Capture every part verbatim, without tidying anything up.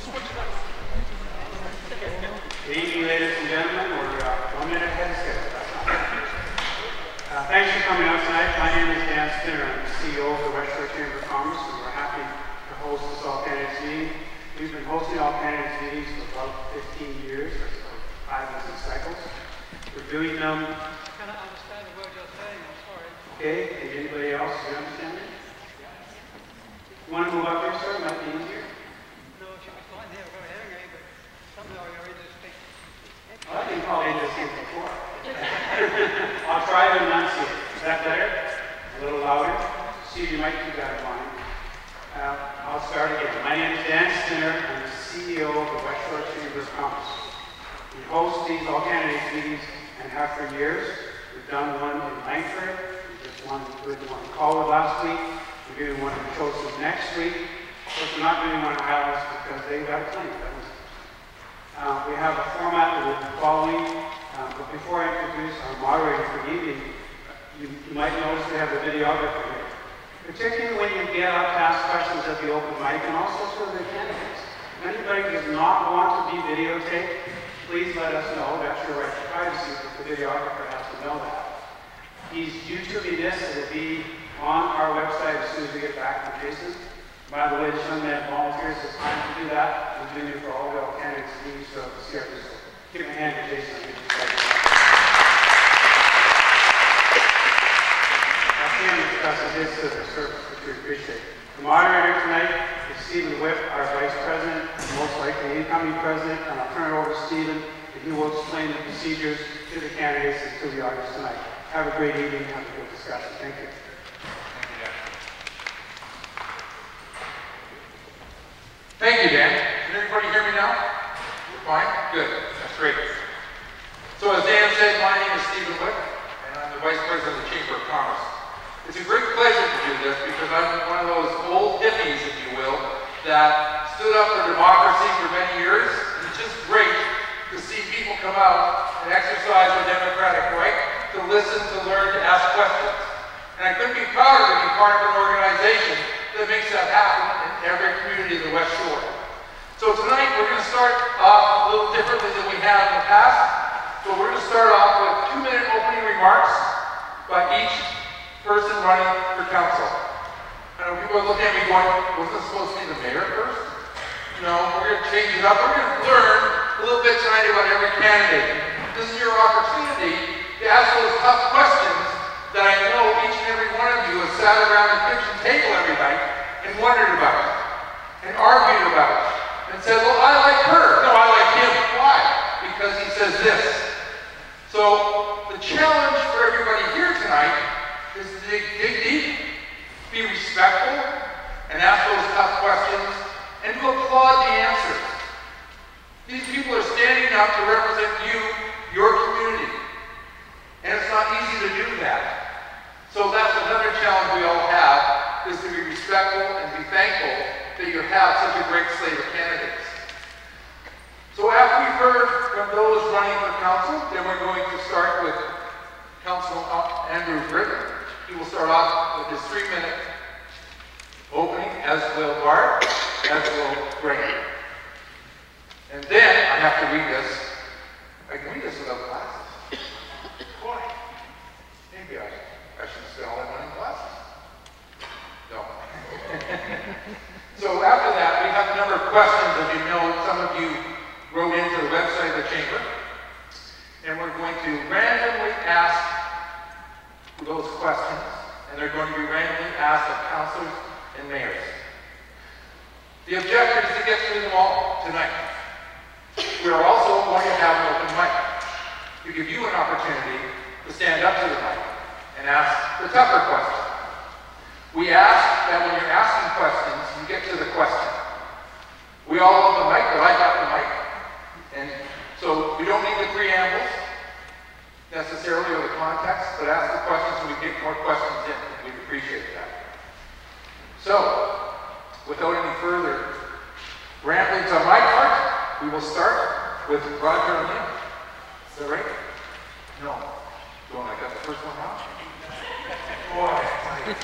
Good evening, ladies and gentlemen. We're uh, one minute ahead of schedule. That's not bad. Uh, thanks for coming out tonight. My name is Dan Skinner. I'm the C E O of the West Shore Chamber of Commerce, and we're happy to host this All Candidates meeting. We've been hosting All Candidates meetings for about fifteen years, or so, five business cycles. We're doing them. Um, I cannot understand the word you're saying. I'm sorry. Okay. Can anybody else do you understand it? You want to move up here, sir? It might be easier. No, it should be fine here. I've got a hearing aid, but somehow you're able to speak. Well, I think probably just did before. I'll try to enunciate. Is that better? A little louder? See, you might keep that in mind. Uh, I'll start again. My name is Dan Skinner. I'm the C E O of the West Shore Chamber of Commerce. We host these all candidates meetings and have for years. We've done one in Langford. We just one, we did one in Colwood last week. We're doing one in Joseph next week. Of course, we're not doing one in Highlands because they've got a clinic. That was Uh, we have a format that we'll be following, uh, but before I introduce our moderator for the evening, you, you might notice we have a videographer here. Particularly when you get up to ask questions at the open mic and also for the candidates. If anybody does not want to be videotaped, please let us know. That's your right to privacy, but the videographer has to know that. He's YouTubing this. It'll be on our website as soon as we get back from Jason. By the way, the young man volunteers his time to do that. We're doing it for all the all candidates meetings, so C R B. So give a hand to Jason. I can't discuss his service, which we appreciate. The moderator tonight is Stephen Whip, our Vice President, most likely incoming President, and I'll turn it over to Stephen, and he will explain the procedures to the candidates and to the audience tonight. Have a great evening. Have a good discussion. Thank you. Thank you, Dan. Can everybody hear me now? You're fine? Good. That's great. So as Dan said, my name is Stephen Whip, and I'm the Vice President of the Chamber of Commerce. It's a great pleasure to do this because I'm one of those old hippies, if you will, that stood up for democracy for many years. And it's just great to see people come out and exercise their democratic right to listen, to learn, to ask questions. And I couldn't be prouder to be part of an organization that makes that happen in every community of the West Shore. So tonight we're going to start off a little differently than we have in the past. So we're going to start off with two-minute opening remarks by each person running for council. I know people are looking at me going, wasn't this supposed to be the mayor first? No, we're going to change it up. We're going to learn a little bit tonight about every candidate. This is your opportunity to ask those tough questions that I know each and every one of you has sat around the kitchen table every night and wondered about, and argued about, and said, well, I like her. No, I like him. Why? Because he says this. So the challenge for everybody here tonight is to dig, dig deep, be respectful, and ask those tough questions, and to applaud the answers. These people are standing up to represent you, your community. And it's not easy to do that. So that's another challenge we all have, is to be respectful and be thankful that you have such a great slate of candidates. So after we've heard from those running for council, then we're going to start with Councilman Andrew Britton. He will start off with his three-minute opening, as will Bart, as will Greg. And then I have to read this. I can read this without glasses. Boy, maybe I, I should spend all that money in glasses. No. So after that, we have a number of questions. As you know, some of you wrote into the website of the Chamber. And we're going to randomly ask those questions. And they're going to be randomly asked of councilors and mayors. The objective is to get through them all tonight. We are also going to have an open mic to give you an opportunity to stand up to the mic and ask the tougher question. We ask that when you're asking questions, you get to the question. We all love the mic, but I got the mic. And so you don't need the preambles necessarily or the context, but ask the questions and we get more questions in. We'd appreciate that. So, without any further ramblings on my part, we will start with Roger O'Neill. Is that right? No. Don't I got the first one wrong? Boy,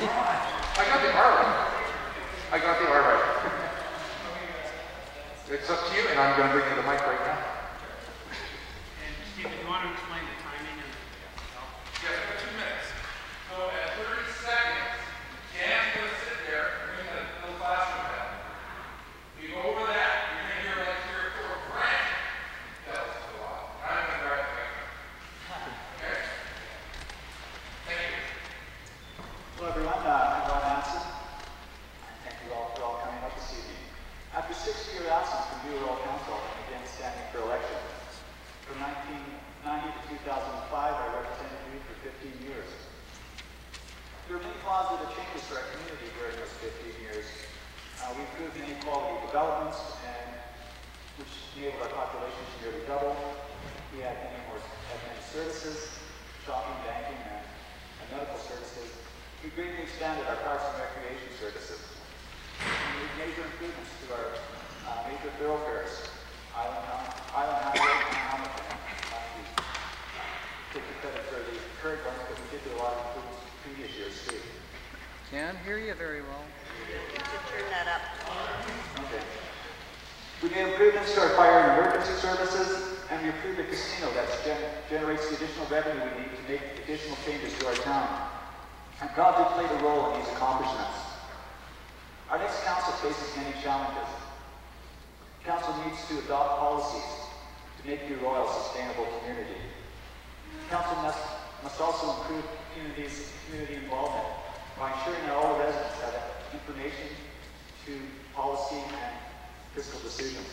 I got the R right. I got the R right. It's a, and I'm going to bring you the mic right now. And Stephen, you want to explain the timing and Yeah, for two minutes. So at thirty seconds, Dan's going to sit there and bring the little classroom down. We go over that, you're going to hear like three or four grand bells go off. I'm going to grab the mic. Okay? Thank you. Hello everyone, uh, I'm Ron Hansen. Thank you all for all coming out this evening. After six year absence from View Rural Council, I'm again standing for election. From nineteen ninety to two thousand five, I represented View for fifteen years. There were many positive changes for our community during those fifteen years. Uh, we improved many quality developments, and which enabled our population to nearly double. We had many more admin services, shopping, banking, and, and medical services. We greatly expanded our parks and recreation services. We made major improvements to our uh, major thoroughfares, Island, Island Highway and Hamilton. Not to take the credit for the current ones, but we did do a lot of improvements in previous years too. Can't hear you very well. You should turn that up. Okay. We made improvements to our fire and emergency services, and we improved the casino that gen generates the additional revenue we need to make additional changes to our town. I'm proud to have played a role in these accomplishments. Our next council faces many challenges. Council needs to adopt policies to make View Royal a sustainable community. Council must, must also improve community's community involvement by ensuring that all the residents have information to policy and fiscal decisions.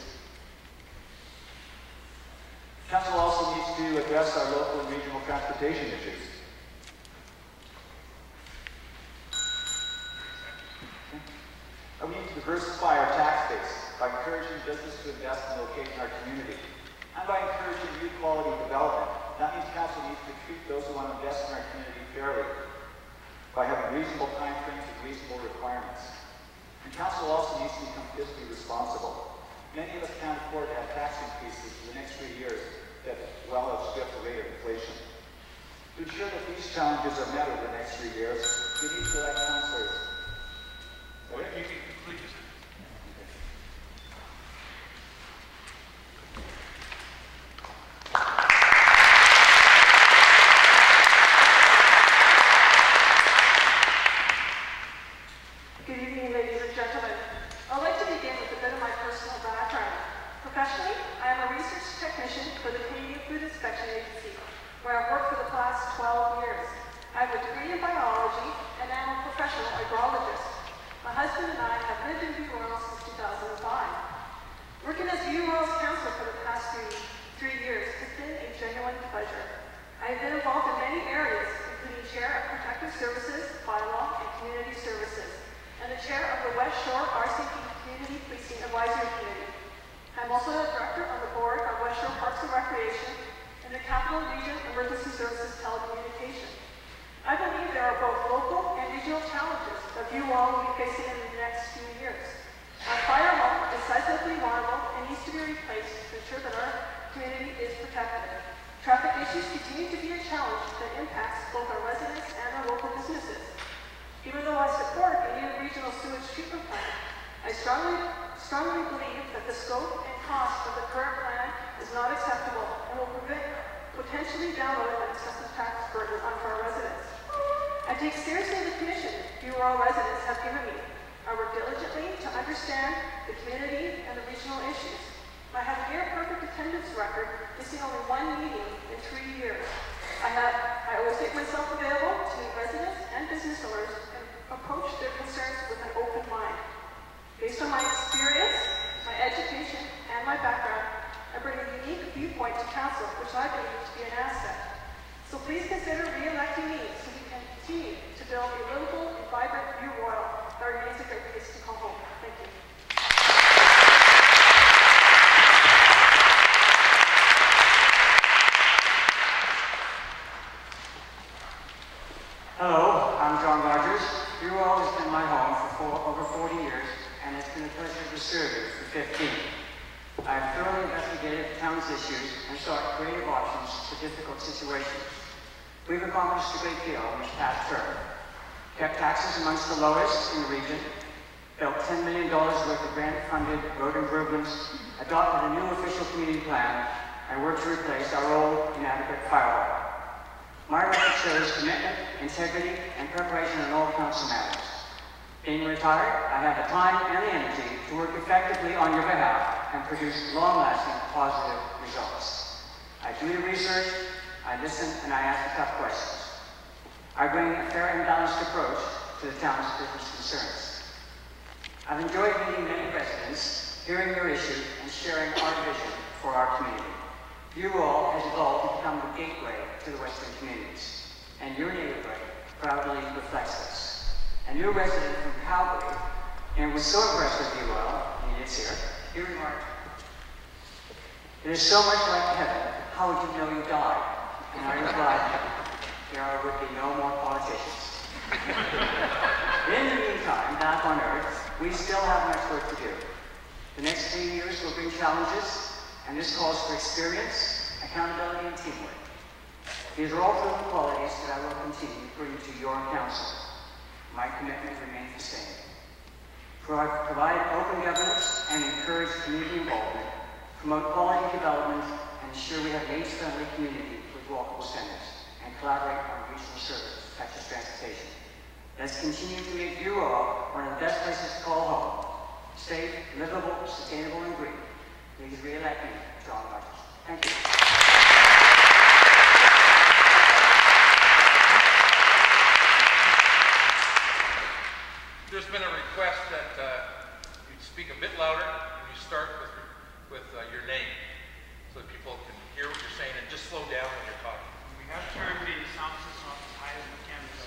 Council also needs to address our local and regional transportation issues. We need to diversify our tax base by encouraging business to invest and locate in our community, and by encouraging youth quality development. That means council needs to treat those who want to invest in our community fairly by having reasonable time frames and reasonable requirements. And council also needs to become fiscally responsible. Many of us can't afford to have tax increases for the next three years that well outstrip the rate of inflation. To ensure that these challenges are met over the next three years, we need to elect councillors. what you can conclude this? Good evening, ladies and gentlemen. I'd like to begin with a bit of my personal background. Professionally, I am a research technician for the Canadian Food Inspection Agency, where I've worked for the past twelve years. I have a degree in biology, and I am a professional agrologist. My husband and I have lived in View Royal since two thousand five. Working as View Royal's councillor for the past three, three years has been a genuine pleasure. I have been involved in many areas, including chair of Protective Services, bylaw, and community services, and the chair of the West Shore R C P Community Policing Advisory Committee. I'm also the director on the board of West Shore Parks and Recreation and the Capital Region Emergency Services Telecommunication. I believe there are both local and regional challenges that View Royal will be facing in the next few years. Our fire alarm is seismically vulnerable and needs to be replaced to ensure that our community is protected. Traffic issues continue to be a challenge that impacts both our residents and our local businesses. Even though I support a new regional sewage treatment plant, I strongly, strongly believe that the scope and cost of the current plan is not acceptable and will prevent potentially download an excessive tax burden onto our residents. I take seriously the commission View Royal residents have given me. I work diligently to understand the community and the regional issues. I have a near perfect attendance record, missing only one meeting in three years. I, have, I always make myself available to meet residents and business owners and approach their concerns with an open mind. Based on my experience, my education, and my background, I bring a unique viewpoint to council, which I believe to be an asset. So please consider re-electing me so we can continue to build a livable and vibrant View Royal that remains a great place to call home. Thank you. Hello, I'm John Rogers. View Royal has been my home for four, over forty years, and it's been a pleasure to serve you for fifteen. I've thoroughly investigated the town's issues and sought creative options to difficult situations. We've accomplished a great deal in this past term. Kept taxes amongst the lowest in the region, built ten million dollars worth of grant funded road improvements, adopted a new official community plan, and worked to replace our old inadequate firewall. My record shows commitment, integrity, and preparation in all council matters. Being retired, I have the time and the energy to work effectively on your behalf and produce long-lasting positive results. I do the research, I listen, and I ask the tough questions. I bring a fair and balanced approach to the town's business concerns. I've enjoyed meeting many residents, hearing their issues, and sharing our vision for our community. You all has evolved to become the gateway to the Western communities, and your neighborhood proudly reflects this. A new resident from Calgary, and was so impressed with you all, and he is here, he remarked, "It is so much like heaven, how would you know you died?" And I replied, "There would be no more politicians." In the meantime, back on Earth, we still have much work to do. The next three years will bring challenges, and this calls for experience, accountability, and teamwork. These are all proven qualities that I will continue to bring to your council. My commitment remains the same. Pro provide open governance and encourage community involvement, promote quality development, and ensure we have an age-friendly community with walkable centers, and collaborate on regional services such as transportation. Let's continue to make you all one of the best places to call home. Safe, livable, sustainable, and green. Please re-elect me, John Rogers. Thank you. There's been a request that uh, you speak a bit louder and you start with, with uh, your name so that people can hear what you're saying, and just slow down when you're talking. We have turned the sound system up as high as we can. So.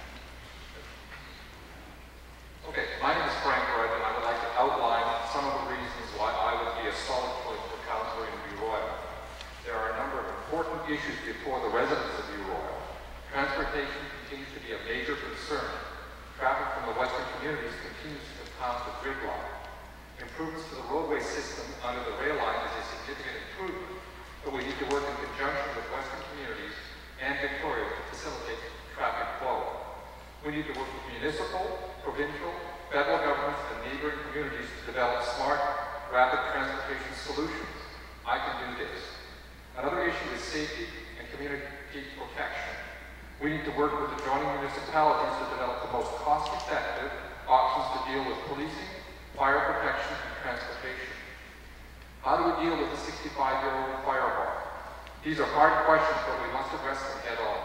Okay, my name is Frank Wright, and I would like to outline some of the reasons why I would be a solid choice for councillor in View Royal. There are a number of important issues before the residents of View Royal. Transportation continues to be a major concern. Traffic from the western communities continues to compound the gridlock. Improvements to the roadway system under the rail line is a significant improvement, but we need to work in conjunction with western communities and Victoria to facilitate traffic flow. We need to work with municipal, provincial, federal governments, and neighboring communities to develop smart, rapid transportation solutions. I can do this. Another issue is safety and community protection. We need to work with adjoining municipalities to develop the most cost-effective options to deal with policing, fire protection, and transportation. How do we deal with the sixty-five-year-old fire bar? These are hard questions, but we must address them head on.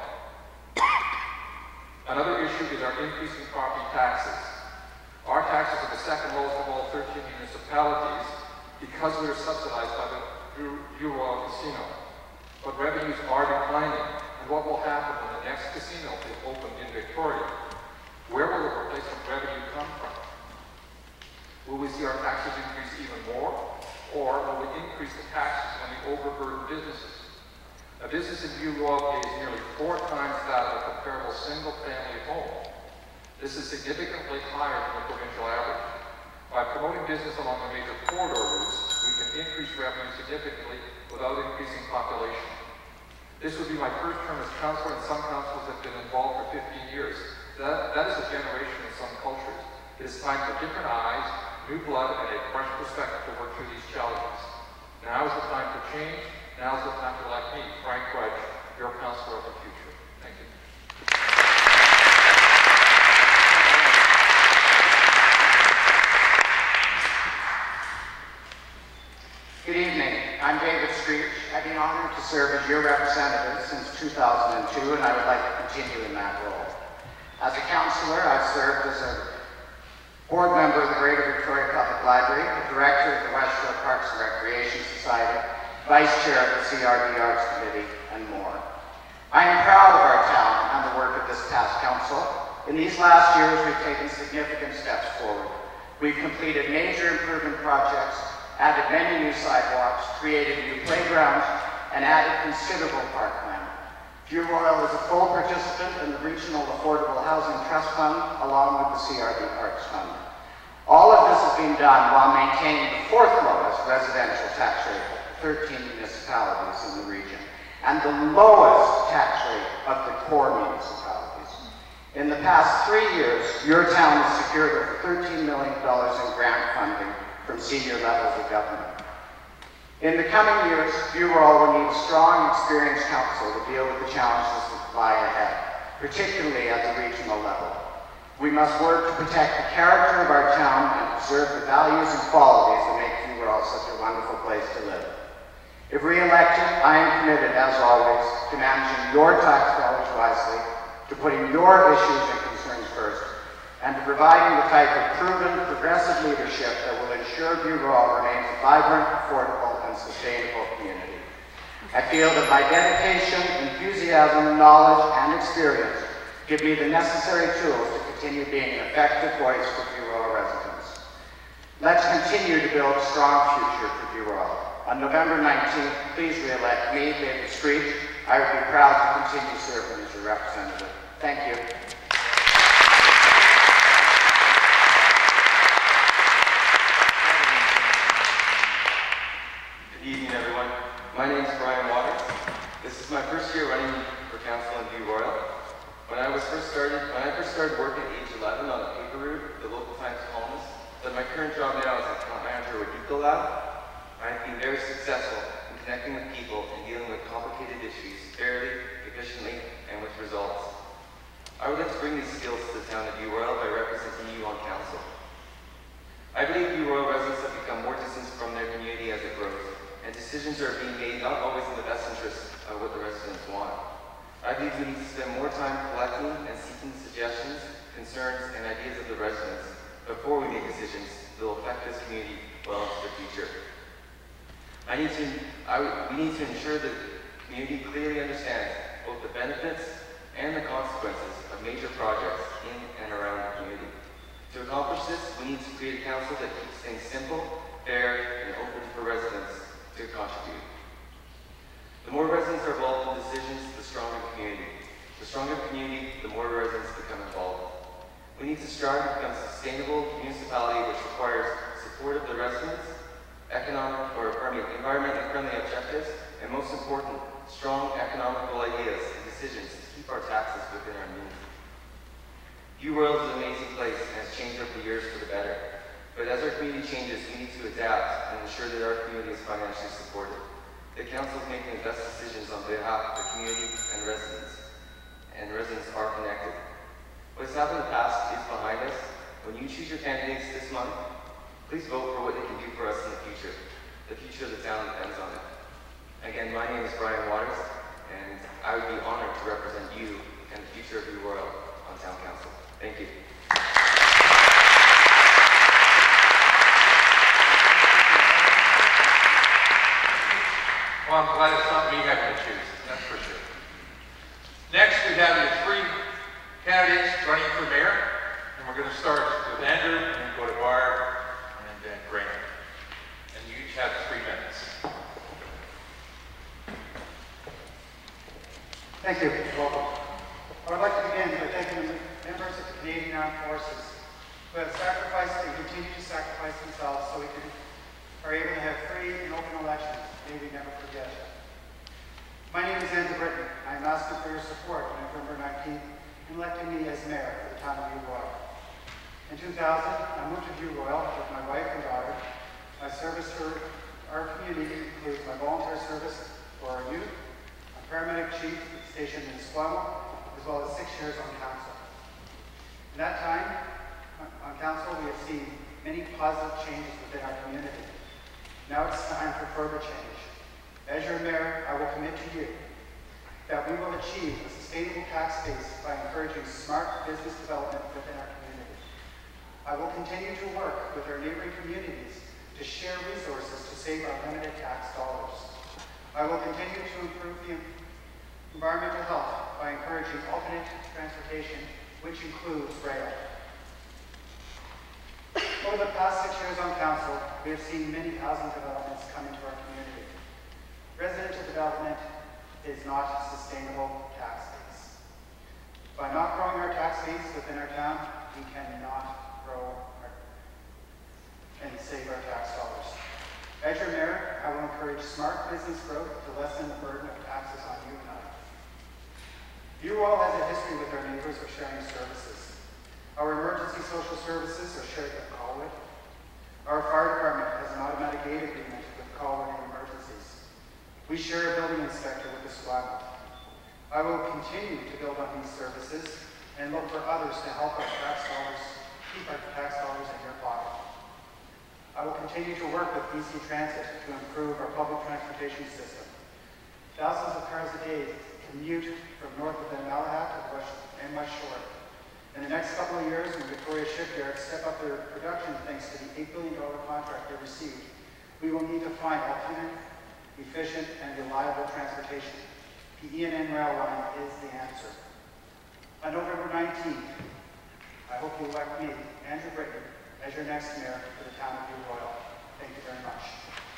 Another issue is our increase in property taxes. Our taxes are the second lowest of all thirteen municipalities because we are subsidized by the View Royal Casino. But revenues are declining, and what will happen when the next casino is opened in Victoria? Where will the replacement revenue come from? Will we see our taxes increase even more, or will we increase the taxes on the overburdened businesses? A business in View Royal pays nearly four times that of a comparable single-family home. This is significantly higher than the provincial average. By promoting business along the major corridor routes, we can increase revenue significantly without increasing population. This would be my first term as councillor, and some councillors have been involved for fifteen years. That, that is a generation in some cultures. It is time for different eyes, new blood, and a fresh perspective to work through these challenges. Now is the time for change. Now is the time to elect me, Frank Rudge, your councillor of the future. Thank you. Good evening. I'm David Screech. I've been honored to serve as your representative since two thousand two, and I would like to continue in that role. As a councillor, I've served as a board member of the Greater Victoria Public Library, the director of the West Shore Parks and Recreation Society, vice chair of the C R D Arts Committee, and more. I am proud of our town and the work of this past council. In these last years, we've taken significant steps forward. We've completed major improvement projects, added many new sidewalks, created new playgrounds, and added considerable parkland. View Royal is a full participant in the Regional Affordable Housing Trust Fund, along with the C R D Parks Fund. All of this has been done while maintaining the fourth lowest residential tax rate of thirteen municipalities in the region, and the lowest tax rate of the core municipalities. In the past three years, your town has secured over thirteen million dollars in grant funding from from senior levels of government. In the coming years, View Royal will need a strong, experienced council to deal with the challenges that lie ahead, particularly at the regional level. We must work to protect the character of our town and preserve the values and qualities that make View Royal such a wonderful place to live. If re-elected, I am committed, as always, to managing your tax dollars wisely, to putting your issues and concerns first, and to providing the type of proven, progressive leadership that will ensure View Royal remains a vibrant, affordable, and sustainable community. I feel that my dedication, enthusiasm, knowledge, and experience give me the necessary tools to continue being an effective voice for View Royal residents. Let's continue to build a strong future for View Royal. On November nineteenth, please re-elect me, David Screech. I would be proud to continue serving as your representative. Thank you. Good evening, everyone. My name is Brian Waters. This is my first year running for council in View Royal. When I was first started, when I first started working at age eleven on the paper route, the local Times columnist, but my current job now is account manager with Ecolab. I've been very successful in connecting with people and dealing with complicated issues fairly, efficiently, and with results. I would like to bring these skills to the town of View Royal by representing you on council. I believe View Royal residents have become more distant from their community as it grows, and decisions are being made not always in the best interest of what the residents want. I believe we need to spend more time collecting and seeking suggestions, concerns, and ideas of the residents before we make decisions that will affect this community well into the future. I need to, I, we need to ensure that the community clearly understands both the benefits and the consequences of major projects in and around the community. To accomplish this, we need to create a council that keeps things simple, fair, and open for residents to contribute. The more residents are involved in decisions, the stronger the community. The stronger the community, the more residents become involved. We need to strive to become a sustainable municipality which requires support of the residents, economic or pardon me, environmentally friendly objectives, and most important, strong economical ideas and decisions to keep our taxes within our means. View Royal is an amazing place and has changed over the years for the better. But as our community changes, we need to adapt and ensure that our community is financially supported. The council is making the best decisions on behalf of the community and residents, and residents are connected. What has happened in the past is behind us. When you choose your candidates this month, please vote for what they can do for us in the future. The future of the town depends on it. Again, my name is Brian Waters, and I would be honored to represent you and the future of View Royal on Town Council. Thank you. Well, I'm glad it's not me having to choose, that's for sure. Next, we have the three candidates running for mayor, and we're going to start with Andrew, and then go to Barb, and then Graham. And you each have three minutes. Thank you. Welcome. I would like to begin by thanking the members of the Canadian Armed Forces who have sacrificed and continue to sacrifice themselves so we can, are able to have free and open elections. May we never forget. My name is Andrew Britton. I am asking for your support on November nineteenth in electing me as mayor for the town of View Royal. In two thousand, I moved to View Royal with my wife and daughter. My service for our community includes my volunteer service for our youth, a paramedic chief stationed in Squamish, as well as six years on council. In that time, on council, we have seen many positive changes within our community. Now it's time for further change. As your mayor, I will commit to you that we will achieve a sustainable tax base by encouraging smart business development within our community. I will continue to work with our neighboring communities to share resources to save our limited tax dollars. I will continue to improve the environmental health by encouraging alternate transportation, which includes rail. Over the past six years on council, we have seen many housing developments come into our community. Residential development is not a sustainable tax base. By not growing our tax base within our town, we cannot grow our, and save our tax dollars. As your mayor, I will encourage smart business growth to lessen the burden of taxes on you and I. View Royal has a history with our neighbors of sharing services. Our emergency social services are shared with Colwood. Our fire department We share a building inspector with the squad. I will continue to build on these services and look for others to help our tax dollars, keep our tax dollars in your pocket. I will continue to work with B C Transit to improve our public transportation system. Thousands of cars a day commute from north of the Malahat to West and West Shore. In the next couple of years, when Victoria Shipyard step up their production thanks to the eight billion dollar contract they received, we will need to find alternate, efficient, and reliable transportation. The E and N rail line is the answer. On November nineteenth, I hope you elect me, Andrew Britton, as your next mayor for the town of View Royal. Thank you very much.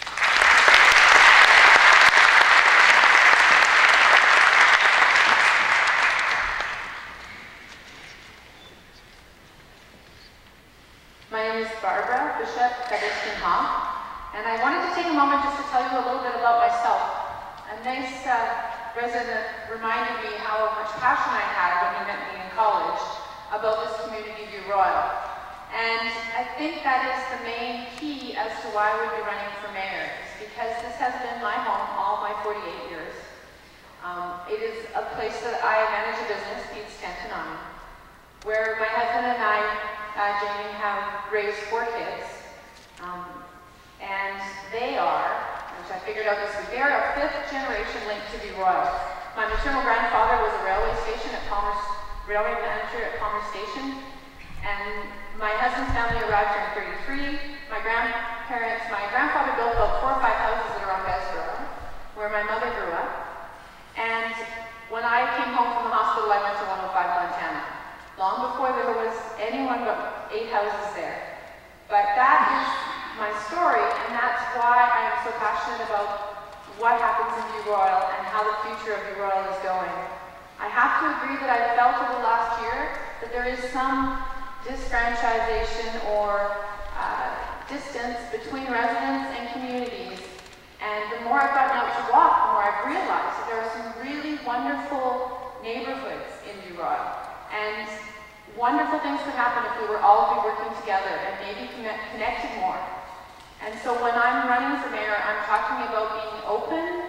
My name is Barbara Bishop Featherston Ha, and I wanted to take a moment just to tell you a little bit about myself. A nice uh, resident reminded me how much passion I had when he met me in college about this community View Royal. And I think that is the main key as to why I would be running for mayor, is because this has been my home all my forty-eight years. Um, it is a place that I manage a business, Pete's Tent and I, where my husband and I, uh, Jamie, have raised four kids. Um, and they are, which I figured out this week, they are a fifth generation linked to View Royal. My maternal grandfather was a railway station at Palmer's, railway manager at Palmer Station. And my husband's family arrived here in thirty-three. My grandparents, my grandfather built about four or five houses that are on Besborough, where my mother grew up. And when I came home from the hospital, I went to one oh five Montana, long before there was anyone but eight houses there. But that is my story, and that's why I am so passionate about what happens in View Royal and how the future of View Royal is going. I have to agree that I've felt over the last year that there is some disfranchisation or uh, distance between residents and communities. And the more I've gotten out to walk, the more I've realized that there are some really wonderful neighborhoods in View Royal. And wonderful things could happen if we were all be working together and maybe connect, connected more. And so when I'm running for mayor, I'm talking about being open,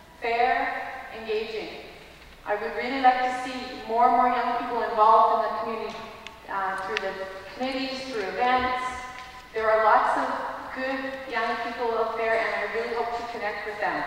fair, engaging. I would really like to see more and more young people involved in the community uh, through the committees, through events. There are lots of good young people out there, and I really hope to connect with them.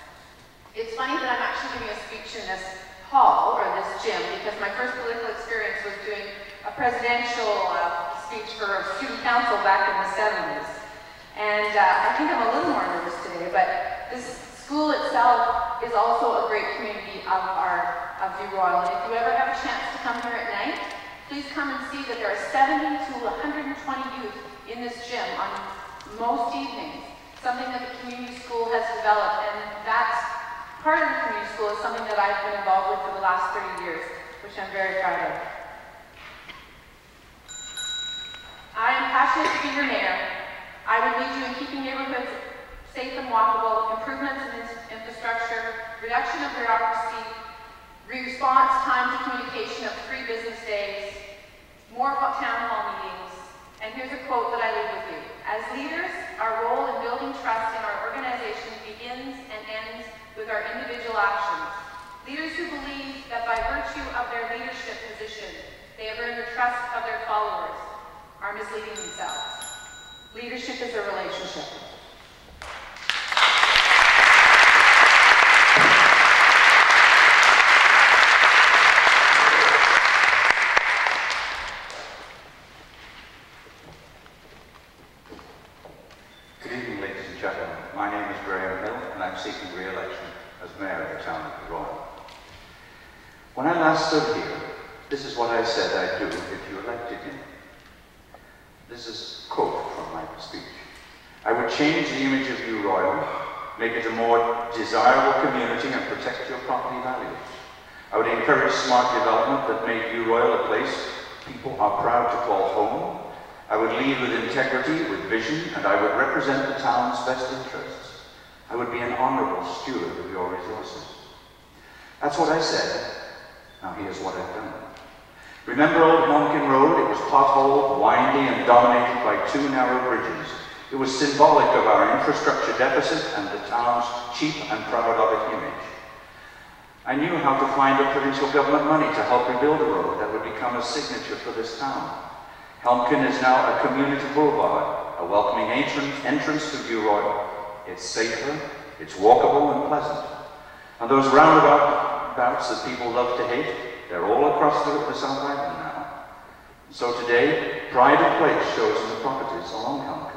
It's funny that I'm actually giving a speech in this hall, or this gym, because my first political experience was doing a presidential uh, speech for student council back in the seventies. And uh, I think I'm a little more nervous today, but this school itself is also a great community of our of View Royal. And if you ever have a chance to come here at night, please come and see that there are seventy to one hundred twenty youth in this gym on most evenings, something that the community school has developed, and that's part of the community school is something that I've been involved with for the last thirty years, which I'm very proud of. I am passionate to be your mayor. I would lead you in keeping neighborhoods safe and walkable, improvements in infrastructure, reduction of bureaucracy, response time to communication of three business days, more town hall meetings, and here's a quote that I leave with you. As leaders, our role in building trust in our organization begins and ends with our individual actions. Leaders who believe that by virtue of their leadership position, they have earned the trust of their followers, are misleading themselves. Leadership is a relationship. Good evening, ladies and gentlemen. My name is Graham Hill, and I'm seeking re-election as mayor of the town of View Royal. When I last stood here, this is what I said I'd do if you elected me. This is a quote from my speech. I would change the image of View Royal, make it a more desirable community, and protect your property values. I would encourage smart development that made View Royal a place people are proud to call home. I would lead with integrity, with vision, and I would represent the town's best interests. I would be an honorable steward of your resources. That's what I said. Now here's what I've done. Remember Old Monkin Road? It was potholed, windy, and dominated by two narrow bridges. It was symbolic of our infrastructure deficit and the town's cheap and proud of it image. I knew how to find the provincial government money to help rebuild a road that would become a signature for this town. Helmkin is now a community boulevard, a welcoming entrance, entrance to View Royal. It's safer, it's walkable and pleasant. And those roundabouts that people love to hate, they're all across the, the South Island now. So today, pride of place shows in the properties along Helmkin.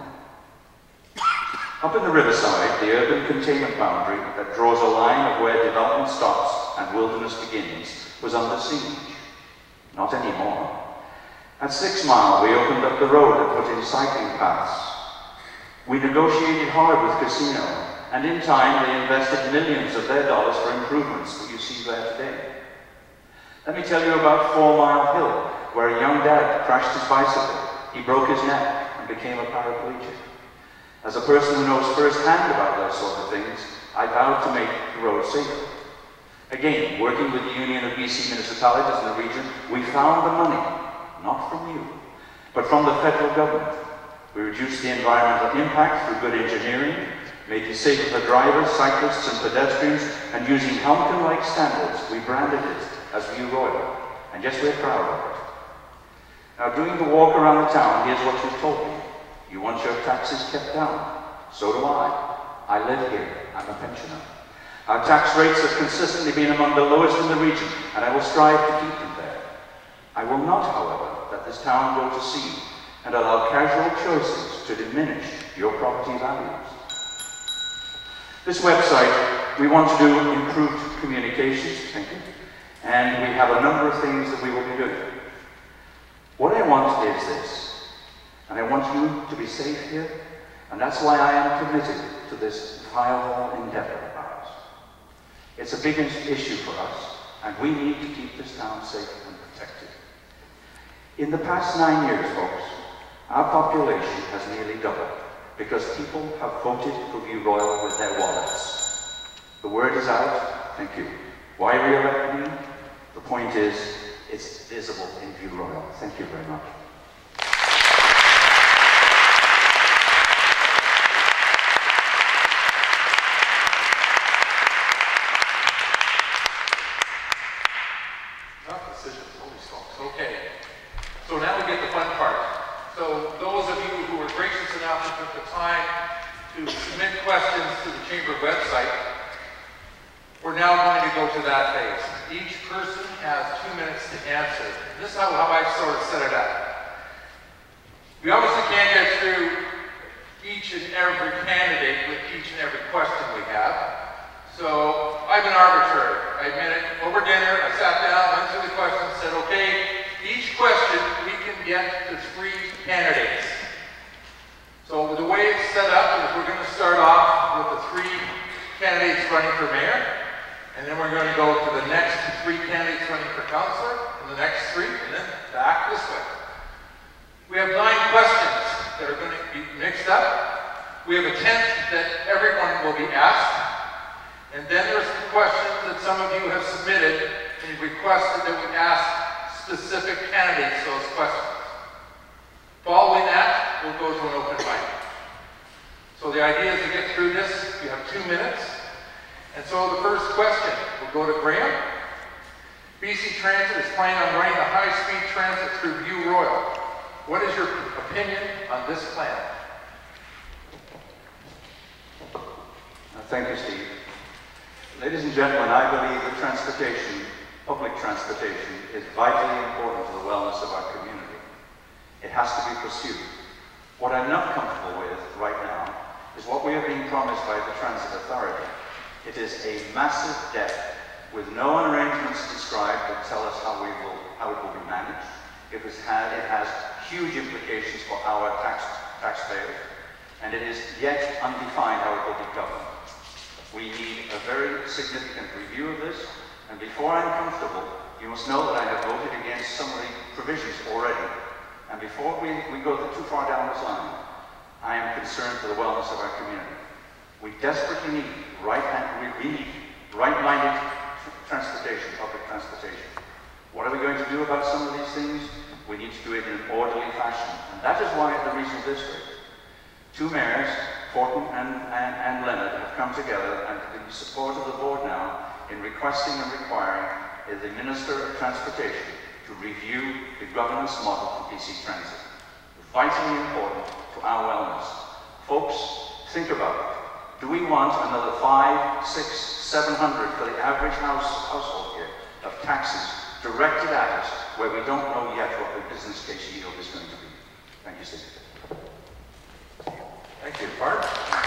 Up in the riverside, the urban containment boundary that draws a line of where development stops and wilderness begins was under siege. Not anymore. At Six Mile, we opened up the road and put in cycling paths. We negotiated hard with Casino, and in time they invested millions of their dollars for improvements that you see there today. Let me tell you about Four Mile Hill, where a young dad crashed his bicycle. He broke his neck and became a paraplegic. As a person who knows firsthand about those sort of things, I vowed to make the road safer. Again, working with the Union of B C Municipalities in the region, we found the money, not from you, but from the federal government. We reduced the environmental impact through good engineering, made it safer for drivers, cyclists and pedestrians, and using Helmkin-like standards, we branded it as View Royal. And yes, we're proud of it. Now, doing the walk around the town, here's what you've told me. You want your taxes kept down. So do I. I live here. I'm a pensioner. Our tax rates have consistently been among the lowest in the region, and I will strive to keep them there. I will not, however, let this town go to seed and allow casual choices to diminish your property values. This website, we want to do improved communications, thank you, and we have a number of things that we will be doing. What I want is this. And I want you to be safe here, and that's why I am committed to this vile endeavor of ours. It's a big issue for us, and we need to keep this town safe and protected. In the past nine years, folks, our population has nearly doubled because people have voted for View Royal with their wallets. The word is out. Thank you. Why re-elect me? The point is, it's visible in View Royal. Thank you very much. So now we get the fun part. So those of you who were gracious enough and took the time to submit questions to the Chamber website, we're now going to go to that phase. Each person has two minutes to answer. This is how, how I sort of set it up. We obviously can't get through each and every candidate with each and every question we have. So I've been arbitrary. I admit it. Over dinner, I sat down, went through the questions, said, okay, each question we can get to three candidates. So the way it's set up is we're going to start off with the three candidates running for mayor, and then we're going to go to the next three candidates running for councillor, and the next three, and then back this way. We have nine questions that are going to be mixed up. We have a tenth that everyone will be asked. And then there's the questions that some of you have submitted and requested that we ask specific candidates those questions. Following that, we'll go to an open mic. So the idea is to get through this. You have two minutes. And so the first question will go to Graham. B C Transit is planning on running the high-speed transit through View Royal. What is your opinion on this plan? Thank you, Steve. Ladies and gentlemen, I believe that transportation, public transportation, is vitally important to the wellness of our community. It has to be pursued. What I'm not comfortable with right now is what we are being promised by the Transit Authority. It is a massive debt with no arrangements described that tell us how, we will, how it will be managed. It, was had, it has huge implications for our tax, taxpayers, and it is yet undefined how it will be governed. We need a very significant review of this, and before I'm comfortable, you must know that I have voted against some of the provisions already. And before we, we go too far down this line, I am concerned for the wellness of our community. We desperately need right-minded right transportation, public transportation. What are we going to do about some of these things? We need to do it in an orderly fashion. And that is why at the regional district, Two mayors, Fortin and, and, and Leonard, have come together and with the support of the board now in requesting and requiring the Minister of Transportation to review the governance model for B C Transit. Vitally important to our wellness. Folks, think about it. Do we want another five, six, seven hundred for the average house, household here of taxes directed at us where we don't know yet what the business case yield is going to be? Thank you, Steve. Thank you. Bart?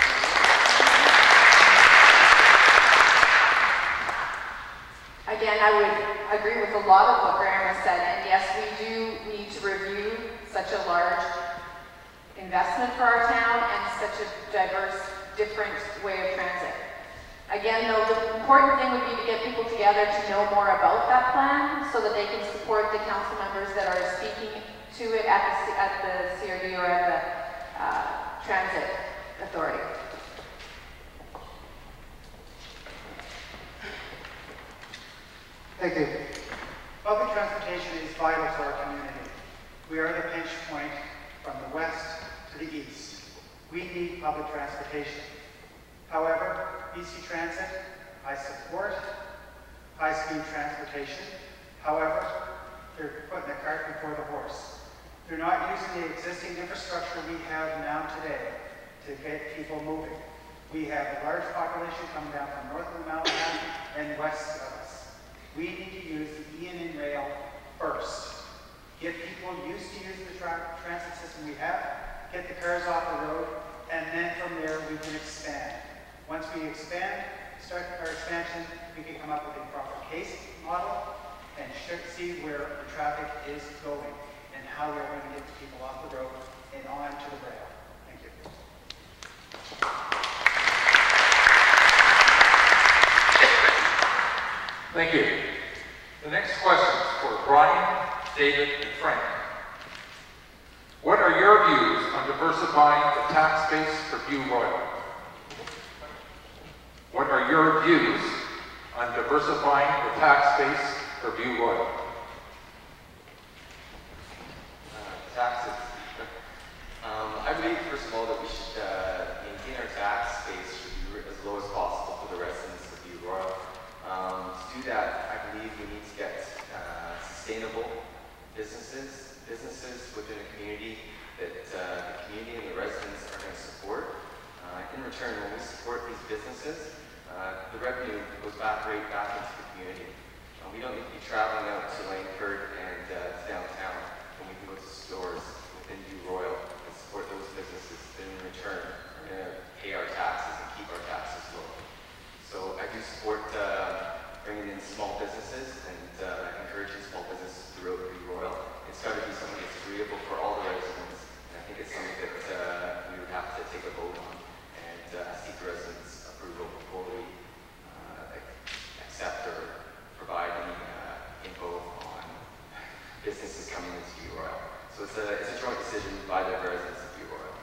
Again, I would agree with a lot of what Graham has said, and yes, we do need to review such a large investment for our town and such a diverse, different way of transit. Again, though, the important thing would be to get people together to know more about that plan so that they can support the council members that are speaking to it at the, at the C R D or at the uh, Transit Authority. Thank you. Public transportation is vital to our community. We are the pinch point from the west to the east. We need public transportation. However, B C Transit, I support high-speed transportation. However, they're putting the cart before the horse. They're not using the existing infrastructure we have now today to get people moving. We have a large population coming down from north of the mountain and west of us. We need to use the E and N rail first. Get people used to using the tra transit system we have, get the cars off the road, and then from there we can expand. Once we expand, start our expansion, we can come up with a proper case model and see where the traffic is going and how we're going to get the people off the road and on to the rail. Thank you. Thank you. The next question is for Brian, David, and Frank. What are your views on diversifying the tax base for View Royal? What are your views on diversifying the tax base for View Royal? Uh, taxes. um, I believe, first of all, that we should uh, maintain our tax base should be as low as possible for the residents of View Royal. Um, to do that, I believe we need to get uh, sustainable businesses, businesses within a community that uh, the community and the residents are going to support. Uh, in return, when we support these businesses, uh, the revenue goes back right back into the community. Uh, we don't need to be traveling out to Langford and uh, to downtown when we can go to stores within View Royal and support those businesses. Then in return, we're going to pay our taxes and keep our taxes low. So I do support uh, bringing in small businesses and uh, encouraging small businesses throughout View Royal. It's got to be something that's agreeable for all the residents, and I think it's something that uh, we would have to take a vote on and uh, seek residents' approval before we uh, accept or provide any uh, info on businesses coming into View Royal. So it's a, it's a joint decision by the residents of View Royal.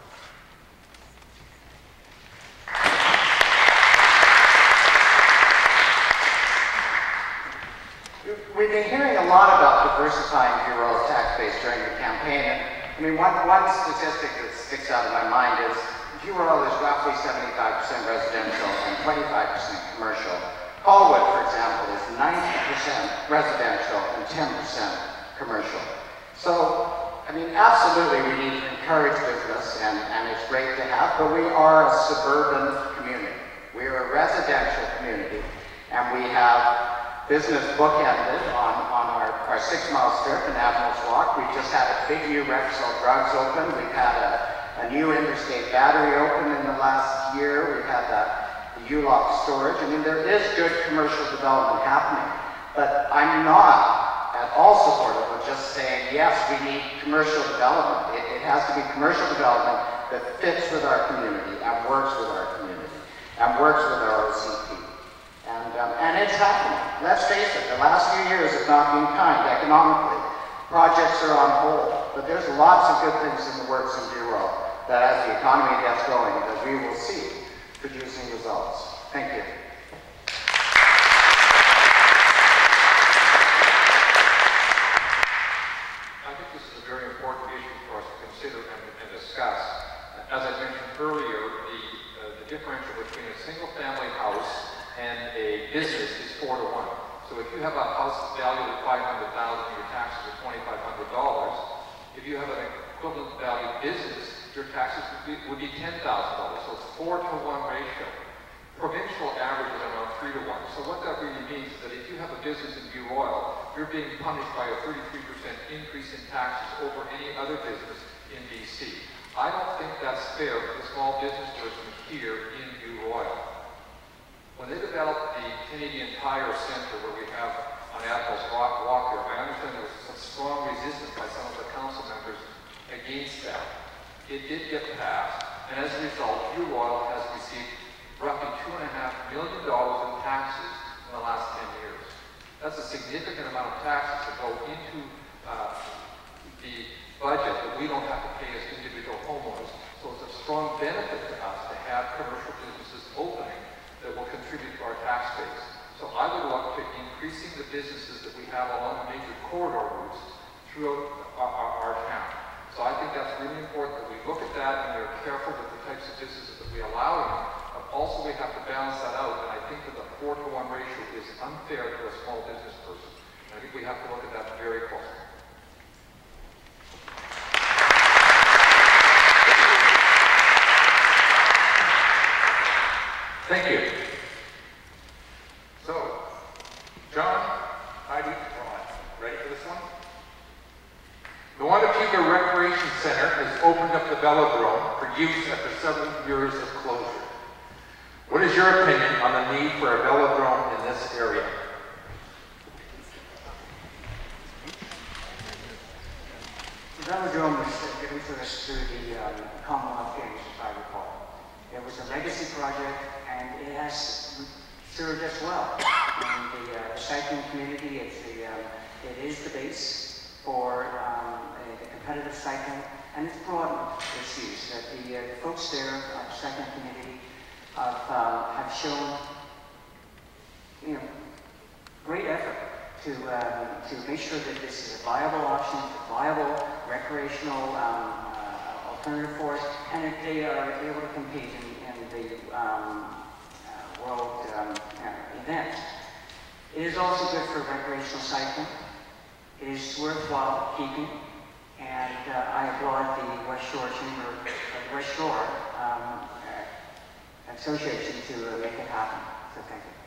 We've been hearing a lot about diversifying View Royal's tax base during the campaign. And, I mean, one, one statistic that sticks out in my mind is View Royal is roughly seventy-five percent residential and twenty-five percent commercial. Colwood, for example, is ninety percent residential and ten percent commercial. So, I mean, absolutely we need to encourage business, and, and it's great to have, but we are a suburban community. We are a residential community, and we have business bookended on, on our, our six-mile strip in Admiral's Walk. We've just had a big new Rexall Drugs open. We've had a, a new interstate battery open in the last year. We've had the, the U-Lock storage. I mean, there is good commercial development happening, but I'm not at all supportive of just saying, yes, we need commercial development. It, it has to be commercial development that fits with our community and works with our community and works with our O C P. And, um, and it's happening. Let's face it, the last few years have not been kind economically. Projects are on hold, but there's lots of good things in the works in View Royal that as the economy gets going, that we will see producing results. Thank you. I think this is a very important issue for us to consider and, and discuss. As I mentioned earlier, the, uh, the differential between a single-family house and a business is four to one. So if you have a house valued at five hundred thousand dollars, your taxes are twenty-five hundred dollars. If you have an equivalent value business, your taxes would be, would be ten thousand dollars. So it's four to one ratio. Provincial average is around three to one. So what that really means is that if you have a business in View Royal, you're being punished by a thirty-three percent increase in taxes over any other business in B C. I don't think that's fair for the small business person here in View Royal. When they developed the Canadian Tire Centre where we have on Admiral's Rock Walk here, I understand there was some strong resistance by some of the council members against that. It did get passed, and as a result, View Royal has received roughly two and a half million dollars in taxes in the last ten years. That's a significant amount of taxes that go into uh, the budget that we don't have to pay as individual homeowners. So it's a strong benefit to us to have commercial businesses opening that will contribute to our tax base. So I would look to increasing the businesses that we have along the major corridor routes throughout our, our, our town. So I think that's really important that we look at that and we're careful with the types of businesses that we allow in. But also we have to balance that out, and I think that the four to one ratio is unfair to a small business person. And I think we have to look at that very closely. Thank you. So, John, Heidi, Ron, ready for this one? The Wanapeka Recreation Center has opened up the velodrome for use after several years of closure. What is your opinion on the need for a velodrome in this area? The velodrome was given to us through the um, Commonwealth Games, if I recall. It was a legacy project, and it has served us well. In the, uh, the cycling community, it's the, um, it is the base for um, the competitive cycling, and it's broadened its use. That the, uh, the folks there, uh, the cycling community, have, uh, have shown, you know, great effort to um, to make sure that this is a viable option, a viable recreational um, uh, alternative for us, and that they are able to compete in, in the um, uh, world um, uh, event. It is also good for recreational cycling. It is worthwhile keeping, and uh, I applaud the West Shore Chamber, uh, West Shore um, uh, Association to uh, make it happen. So thank you.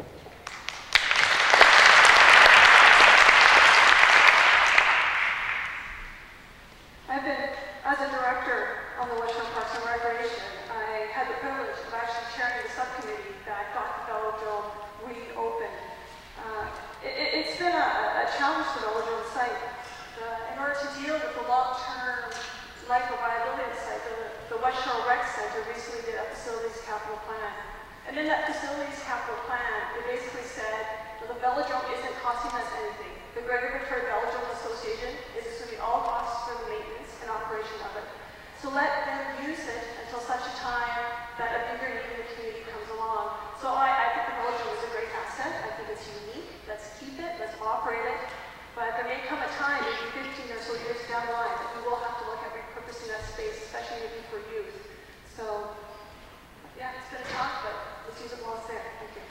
I've been, as a director on the West Shore Parks and Recreation, I had the privilege of actually chairing the subcommittee that got the velodrome reopened. Uh, it, it's been a, a challenge for the velodrome site. Uh, in order to deal with the long-term life or viability of the site, the, the West Shore Rec Center recently did a facilities capital plan. And in that facilities capital plan, it basically said that the velodrome isn't costing us anything. The Greater Victoria Velodrome Association is assuming all costs for the maintenance and operation of it. So let them use it until such a time that a bigger need in the community comes along. So I, I think the velodrome is a great asset. I think it's unique. Let's keep it. Let's operate it. But there may come a time, maybe fifteen or so years down the line, that we will have to look at repurposing that space, especially maybe for youth. So, yeah, it's been a challenge, but let's use it while it's there. Thank you.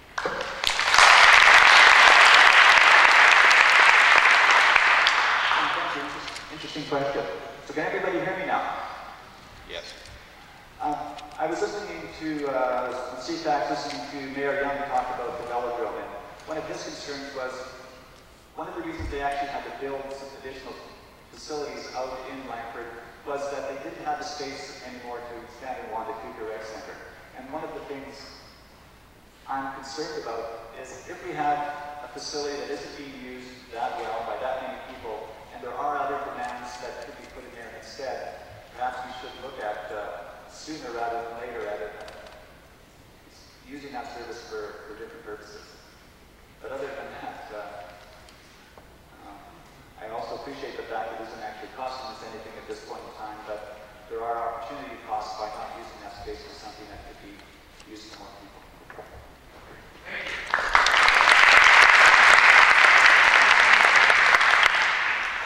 Interesting question. So can everybody hear me now? Yes. Um, I was listening to uh, C FAX, listening to Mayor Young talk about the velodrome, and one of his concerns was one of the reasons they actually had to build some additional facilities out in Langford was that they didn't have the space anymore to expand in Wanapeka Rec Center. And one of the things I'm concerned about is if we have a facility that isn't being used that well by that many people, and there are other demands that could be put in there instead, perhaps we should look at uh, sooner rather than later at it, using that service for, for different purposes. But other than that, uh, um, I also appreciate the fact that it isn't actually costing us anything at this point in time, but there are opportunity costs by not using that space for something that could be used for more people.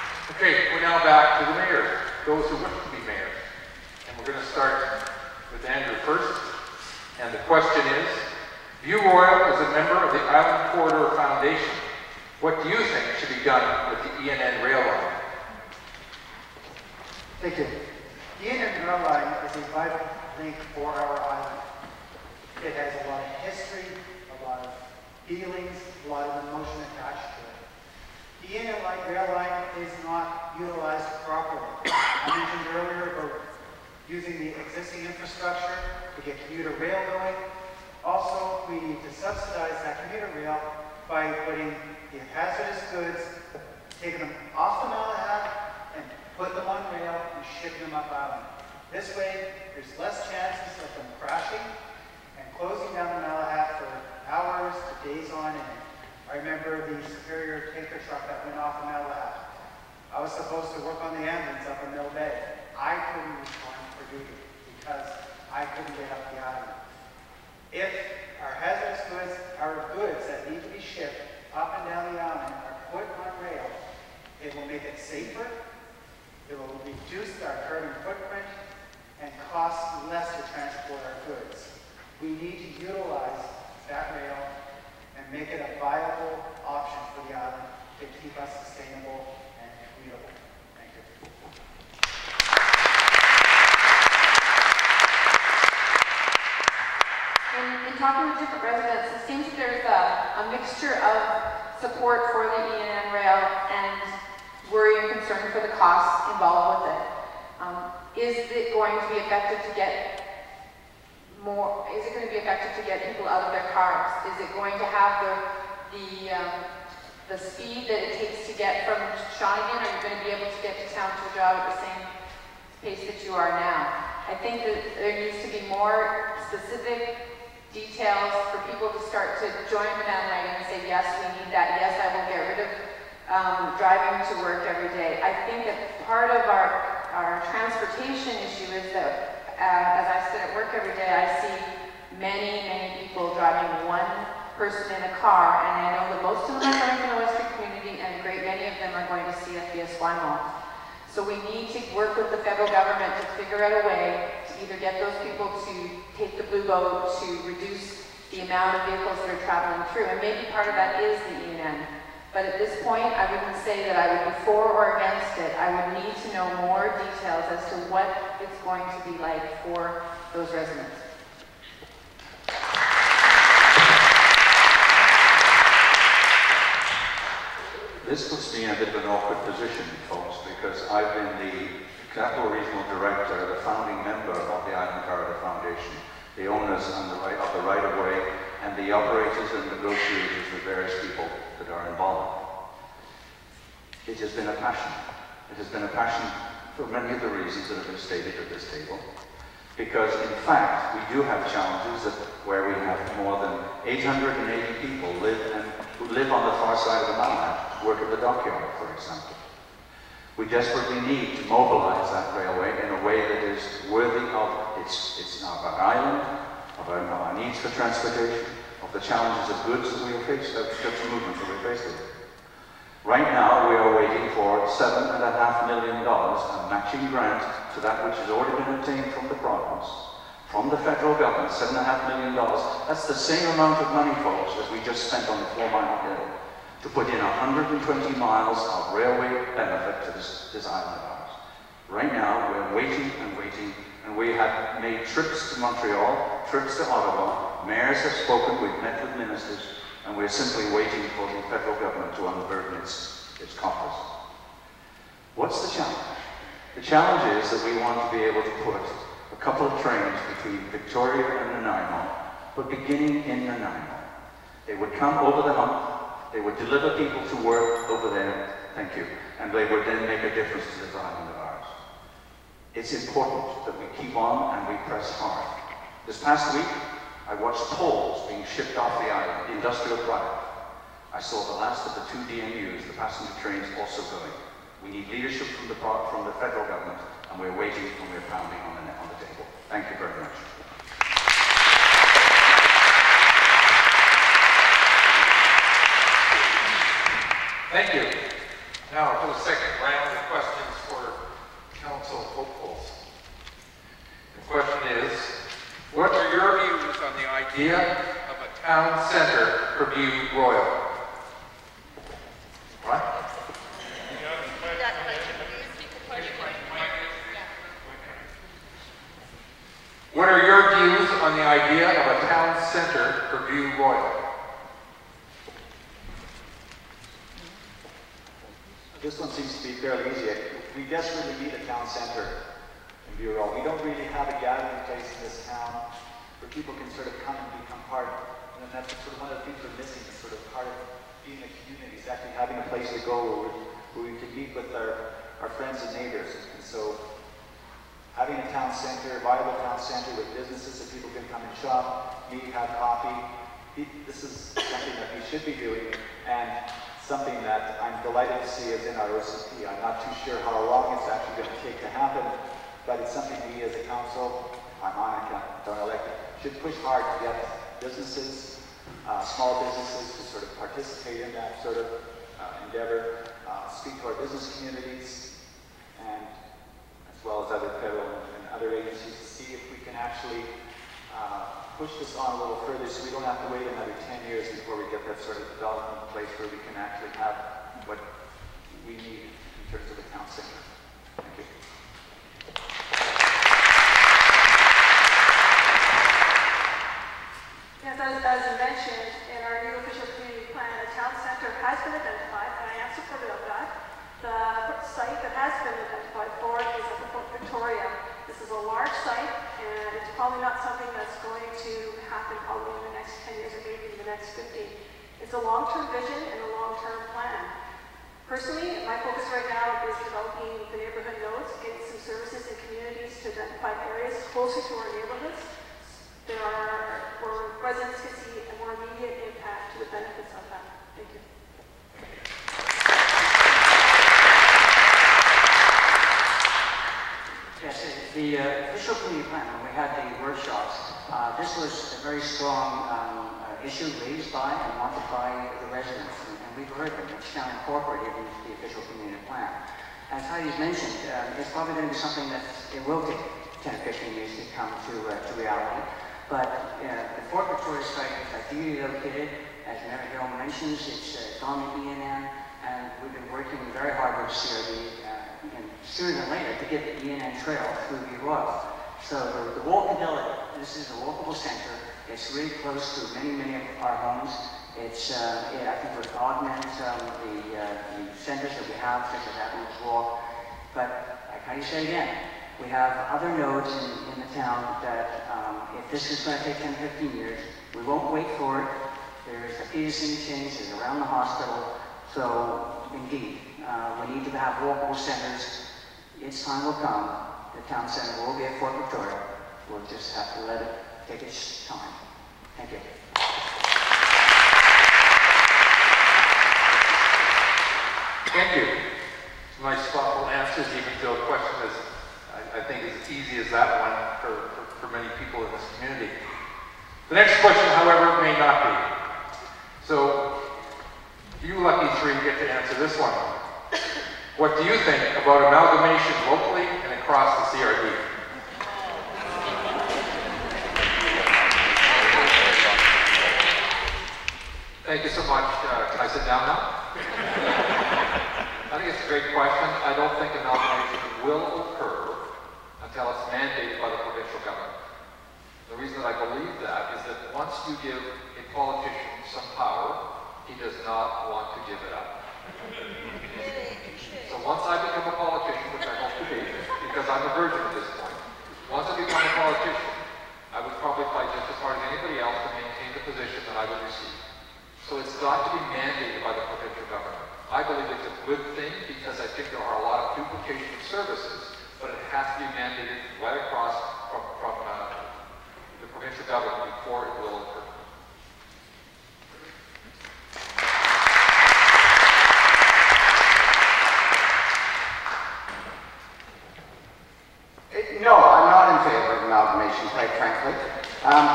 Okay, we're now back to the mayors, those who wish to be mayors. And we're going to start with thirty-first. And the question is, View Royal is a member of the Island Corridor Foundation. What do you think should be done with the E N N rail line? Thank you. The E N N rail line is a vital link for our island. It has a lot of history, a lot of feelings, a lot of emotion attached to it. The E N N line, rail line is not utilized properly. I mentioned earlier about using the existing infrastructure to get commuter rail going. Also, we need to subsidize that commuter rail by putting the hazardous goods, taking them off the Malahat and putting them on rail and shipping them up island. This way, there's less chances of them crashing and closing down the Malahat for hours to days on end. I remember the Superior tanker truck that went off the Malahat. I was supposed to work on the ambulance up in Mill Bay. I couldn't respond for duty because I couldn't get up the island. If our hazardous goods, our goods that need to be shipped up and down the island are put on rail, it will make it safer, it will reduce our carbon footprint, and cost less to transport our goods. We need to utilize that rail and make it a viable option for the island to keep us sustainable and commutable. Thank you. In, in talking with different residents, it seems that there's a, a mixture of support for the E N N rail and worry and concern for the costs involved with it. Um, is it going to be effective to get more, is it going to be effective to get people out of their cars? Is it going to have the, the, um, the speed that it takes to get from Shawnigan? Are you going to be able to get to town to a job at the same pace that you are now? I think that there needs to be more specific details for people to start to join the bandwagon and say, yes, we need that. Yes, I will get rid of um, driving to work every day. I think that part of our, our transportation issue is that uh, as I sit at work every day, I see many, many people driving one person in a car, and I know that most of them are coming from the Western community, and a great many of them are going to C F B S Esquimalt. So we need to work with the federal government to figure out a way to either get those people to take the blue boat to reduce the amount of vehicles that are traveling through. And maybe part of that is the E N N. But at this point, I wouldn't say that I would be for or against it. I would need to know more details as to what it's going to be like for those residents. This puts me in a bit of an awkward position, folks, because I've been the Capital Regional Director, the founding member of the Island Corridor Foundation, the owners and the right, of the right-of-way, and the operators and negotiators with various people that are involved. It has been a passion. It has been a passion for many of the reasons that have been stated at this table. Because, in fact, we do have challenges that, where we have more than eight hundred eighty people live and who live on the far side of the Malahat, work at the dockyard, for example. We desperately need to mobilize that railway in a way that is worthy of its, its of our island, of our, of our needs for transportation, of the challenges of goods that we are faced, of goods movement that we're faced with. Right now, we are waiting for seven and a half million dollars, a matching grant to that which has already been obtained from the province, from the federal government, seven and a half million dollars. That's the same amount of money, folks, as we just spent on the Four Mile Hill to put in one hundred twenty miles of railway benefit to this, this island of ours. Right now, we're waiting and waiting, and we have made trips to Montreal, trips to Ottawa. Mayors have spoken, we've met with ministers, and we're simply waiting for the federal government to unburden its, its coffers. What's the challenge? The challenge is that we want to be able to put a couple of trains between Victoria and Nanaimo, but beginning in Nanaimo. They would come over the hump, they would deliver people to work over there, thank you, and they would then make a difference to this island of ours. It's important that we keep on and we press hard. This past week, I watched poles being shipped off the island, the industrial product. I saw the last of the two D M Us, the passenger trains, also going. We need leadership from the, from the federal government, and we're waiting and we're pounding on the, on the table. Thank you very much. Thank you. Now for the second round of questions for council hopefuls. The question is, idea of a town center for View Royal. What? What are your views on the idea of a town center for View Royal? This one seems to be fairly easy. We desperately need a town center in View Royal. We don't really have a gathering place in this town where people can sort of come and become part of, and that's sort of one of the things we're missing, is sort of part of being a community, is actually having a place to go where we, where we can meet with our, our friends and neighbors. And so having a town center, a viable town center with businesses that people can come and shop, meet, have coffee, this is something that we should be doing, and something that I'm delighted to see is in our O C P. I'm not too sure how long it's actually going to take to happen, but it's something we as a council, I'm on it, don't elect it, should push hard to get businesses, uh, small businesses to sort of participate in that sort of uh, endeavor, uh, speak to our business communities, and as well as other federal and other agencies to see if we can actually uh, push this on a little further so we don't have to wait another ten years before we get that sort of development in place where we can actually have what we need in terms of a town center. Thank you. Yes, as, as mentioned, in our new official community plan, a town center has been identified, and I am supportive of that. The site that has been identified for it is at the Fort Victoria. This is a large site, and it's probably not something that's going to happen probably in the next ten years or maybe in the next fifty. It's a long-term vision and a long-term plan. Personally, my focus right now is developing the neighborhood nodes, getting some services and communities to identify areas closer to our neighborhoods. There are, where residents can see a more immediate impact to the benefits of that. Thank you. Yes, the uh, official community plan, when we had the workshops, uh, this was a very strong um, uh, issue raised by and wanted by the residents, and, and we've heard them. It's now incorporated into the official community plan. As Heidi's mentioned, uh, it's probably going to be something that it will take ten or fifteen years to come to, uh, to reality. But uh, the Fort Victoria site is ideally located. As Mayor Hill mentions, it's uh, on the E N N, and we've been working very hard with C R D, uh, and sooner than later, to get the E N N trail through View Royal. So the, the walkability, this is a walkable center. It's really close to many, many of our homes. It's, uh, yeah, I think, would augment um, the, uh, the centers that we have, such as Admiral's Walk. But like how you say again, we have other nodes in, in the town that um, if this is going to take ten, fifteen years, we won't wait for it. There's the Peterson Exchange, there's around the hospital. So indeed, uh, we need to have walkable centers. Its time will come. The town center will be at Fort Victoria. We'll just have to let it take its time. Thank you. Thank you. Nice, thoughtful answers, even though a question is, I, I think, as easy as that one for, for, for many people in this community. The next question, however, may not be. So, you lucky three get to answer this one. What do you think about amalgamation locally and across the C R D? Thank you so much. Uh, can I sit down now? I think it's a great question. I don't think amalgamation will occur until it's mandated by the provincial government. The reason that I believe that is that once you give a politician some power, he does not want to give it up. So once I become a politician, which I hope to be, because I'm a virgin at this point, once I become a politician, I would probably fight just as hard as anybody else to maintain the position that I would receive. So it's got to be mandated by the provincial government. I believe it's a good thing because I think there are a lot of duplication of services, but it has to be mandated right across from, from uh, the provincial government before it will occur. No, I'm not in favor of amalgamation, quite frankly. Um,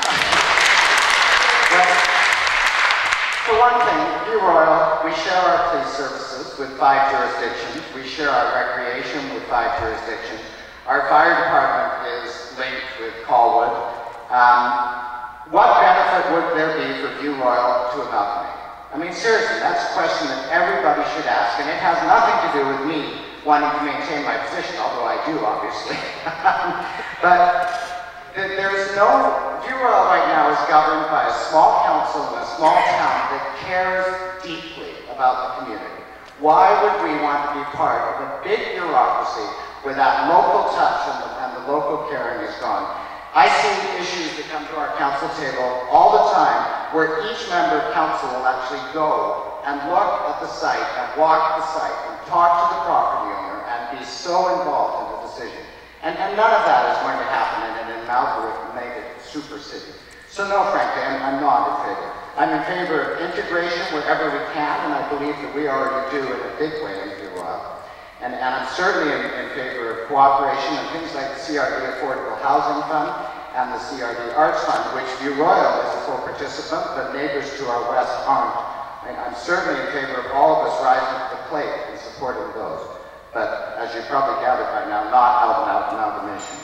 but for one thing, View Royal, we share our police services with five jurisdictions. We share our recreation with five jurisdictions. Our fire department is linked with Colwood. Um, what benefit would there be for View Royal to amalgamate? I mean, seriously, that's a question that everybody should ask, and it has nothing to do with me wanting to maintain my position, although I do, obviously. But th there's no, View Royal right now is governed by a small council in a small town that cares deeply about the community. Why would we want to be part of a big bureaucracy where that local touch and the, and the local caring is gone? I see issues that come to our council table all the time where each member of council will actually go and look at the site and walk the site and talk to the property owner and be so involved in the decision. And, and none of that is going to happen in an amalgamated super city. So no, frankly, I'm, I'm not in favor. I'm in favor of integration wherever we can, and I believe that we already do in a big way in View Royal. And, and I'm certainly in, in favor of cooperation and things like the C R D Affordable Housing Fund and the C R D Arts Fund, which View Royal is a full participant, but neighbors to our west aren't. I, I'm certainly in favor of all of us rising to the plate and supporting those. But as you probably gathered by now, not out and out amalgamation.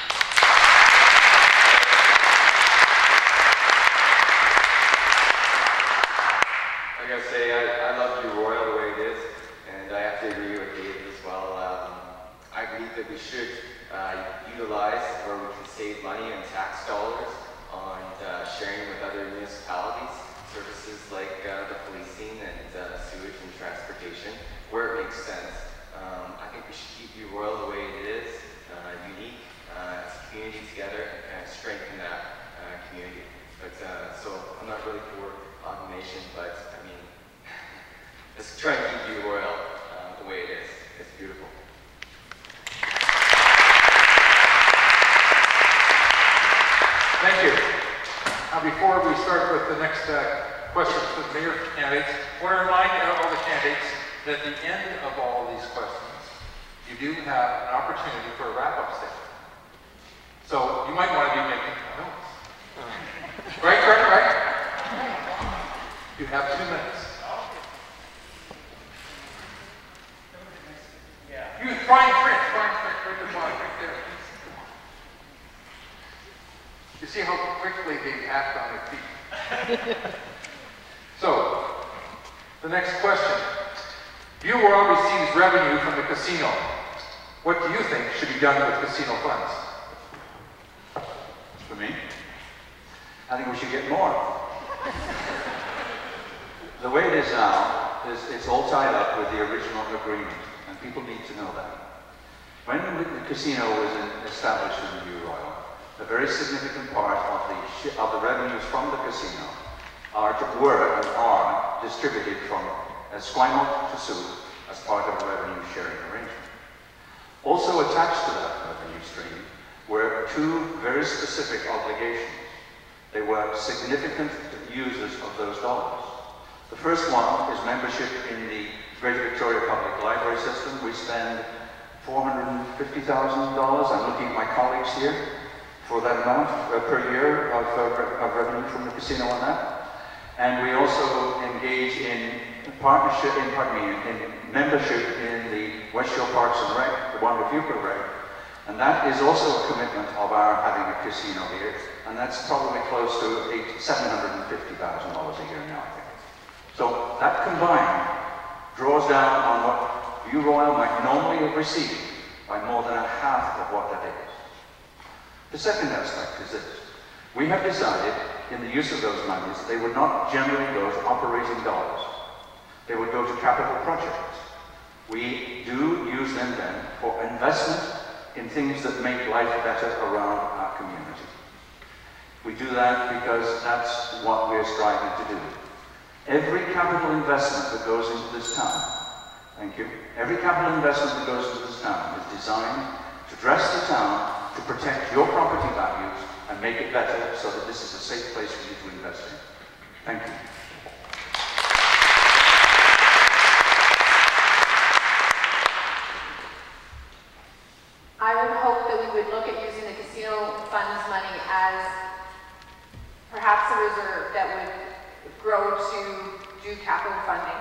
I gotta say, I, I love View Royal the way it is, and I have to agree with David as well. Um, I believe that we should uh, utilize where we can save money and tax dollars on uh, sharing with other municipalities services like uh, the policing and uh, sewage and transportation, where it makes sense. Um, I think we should keep View Royal the way it is, uh, unique, uh, as a community together, and kind of strengthen that uh, community. But uh, so I'm not really for automation, but I mean, let's try and keep View Royal uh, the way it is. It's beautiful. Thank you. Now, before we start with the next uh, questions for the mayor candidates, I want to remind all the candidates that at the end of all these questions, you do have an opportunity for a wrap-up statement. So you might want to be making notes. Right, right, right? You have two minutes. You fine print, fine print, right the bottom, right there. You see how quickly they act on their feet. So, the next question. View Royal receives revenue from the casino. What do you think should be done with casino funds? For me, I think we should get more. The way it is now, is it's all tied up with the original agreement, and people need to know that. When the casino was established in View Royal, a very significant part of the, of the revenues from the casino are, were and are distributed from Esquimalt to Seward as part of a revenue sharing arrangement. Also attached to that revenue stream were two very specific obligations. They were significant users of those dollars. The first one is membership in the Greater Victoria Public Library System. We spend four hundred fifty thousand dollars, I'm looking at my colleagues here, for that amount uh, per year of, uh, of revenue from the casino on that. And we also engage in partnership, in, pardon me, in membership in the West Shore Parks and Rec, the one with Euclid Rec. And that is also a commitment of our having a casino here. And that's probably close to seven hundred fifty thousand dollars a year now, I think. So that combined draws down on what View Royal might normally have received by more than a half of what that is. The second aspect is this. We have decided in the use of those monies, they would not generally go to operating dollars. They would go to capital projects. We do use them then for investment in things that make life better around our community. We do that because that's what we're striving to do. Every capital investment that goes into this town, thank you, every capital investment that goes into this town is designed to dress the town to protect your property values and make it better so that this is a safe place for you to invest in. Thank you. I would hope that we would look at using the casino funds money as perhaps a reserve that would grow to do capital funding.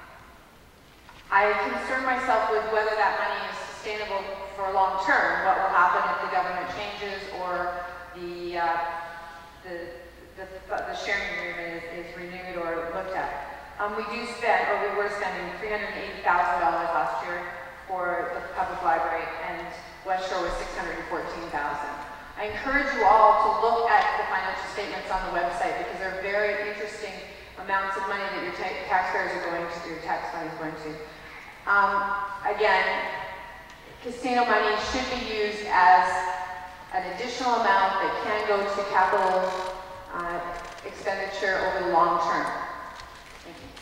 I concern myself with whether that money is sustainable for long term, what will happen if the government changes or the, uh, the the, the sharing agreement is, is renewed or looked at. Um, we do spend, or we were spending three hundred eighty thousand dollars last year for the public library, and West Shore was six hundred fourteen thousand dollars. I encourage you all to look at the financial statements on the website because they're very interesting amounts of money that your ta taxpayers are going to, your tax money is going to. Um, again, casino money should be used as an additional amount that can go to capital uh, expenditure over the long term. Thank you.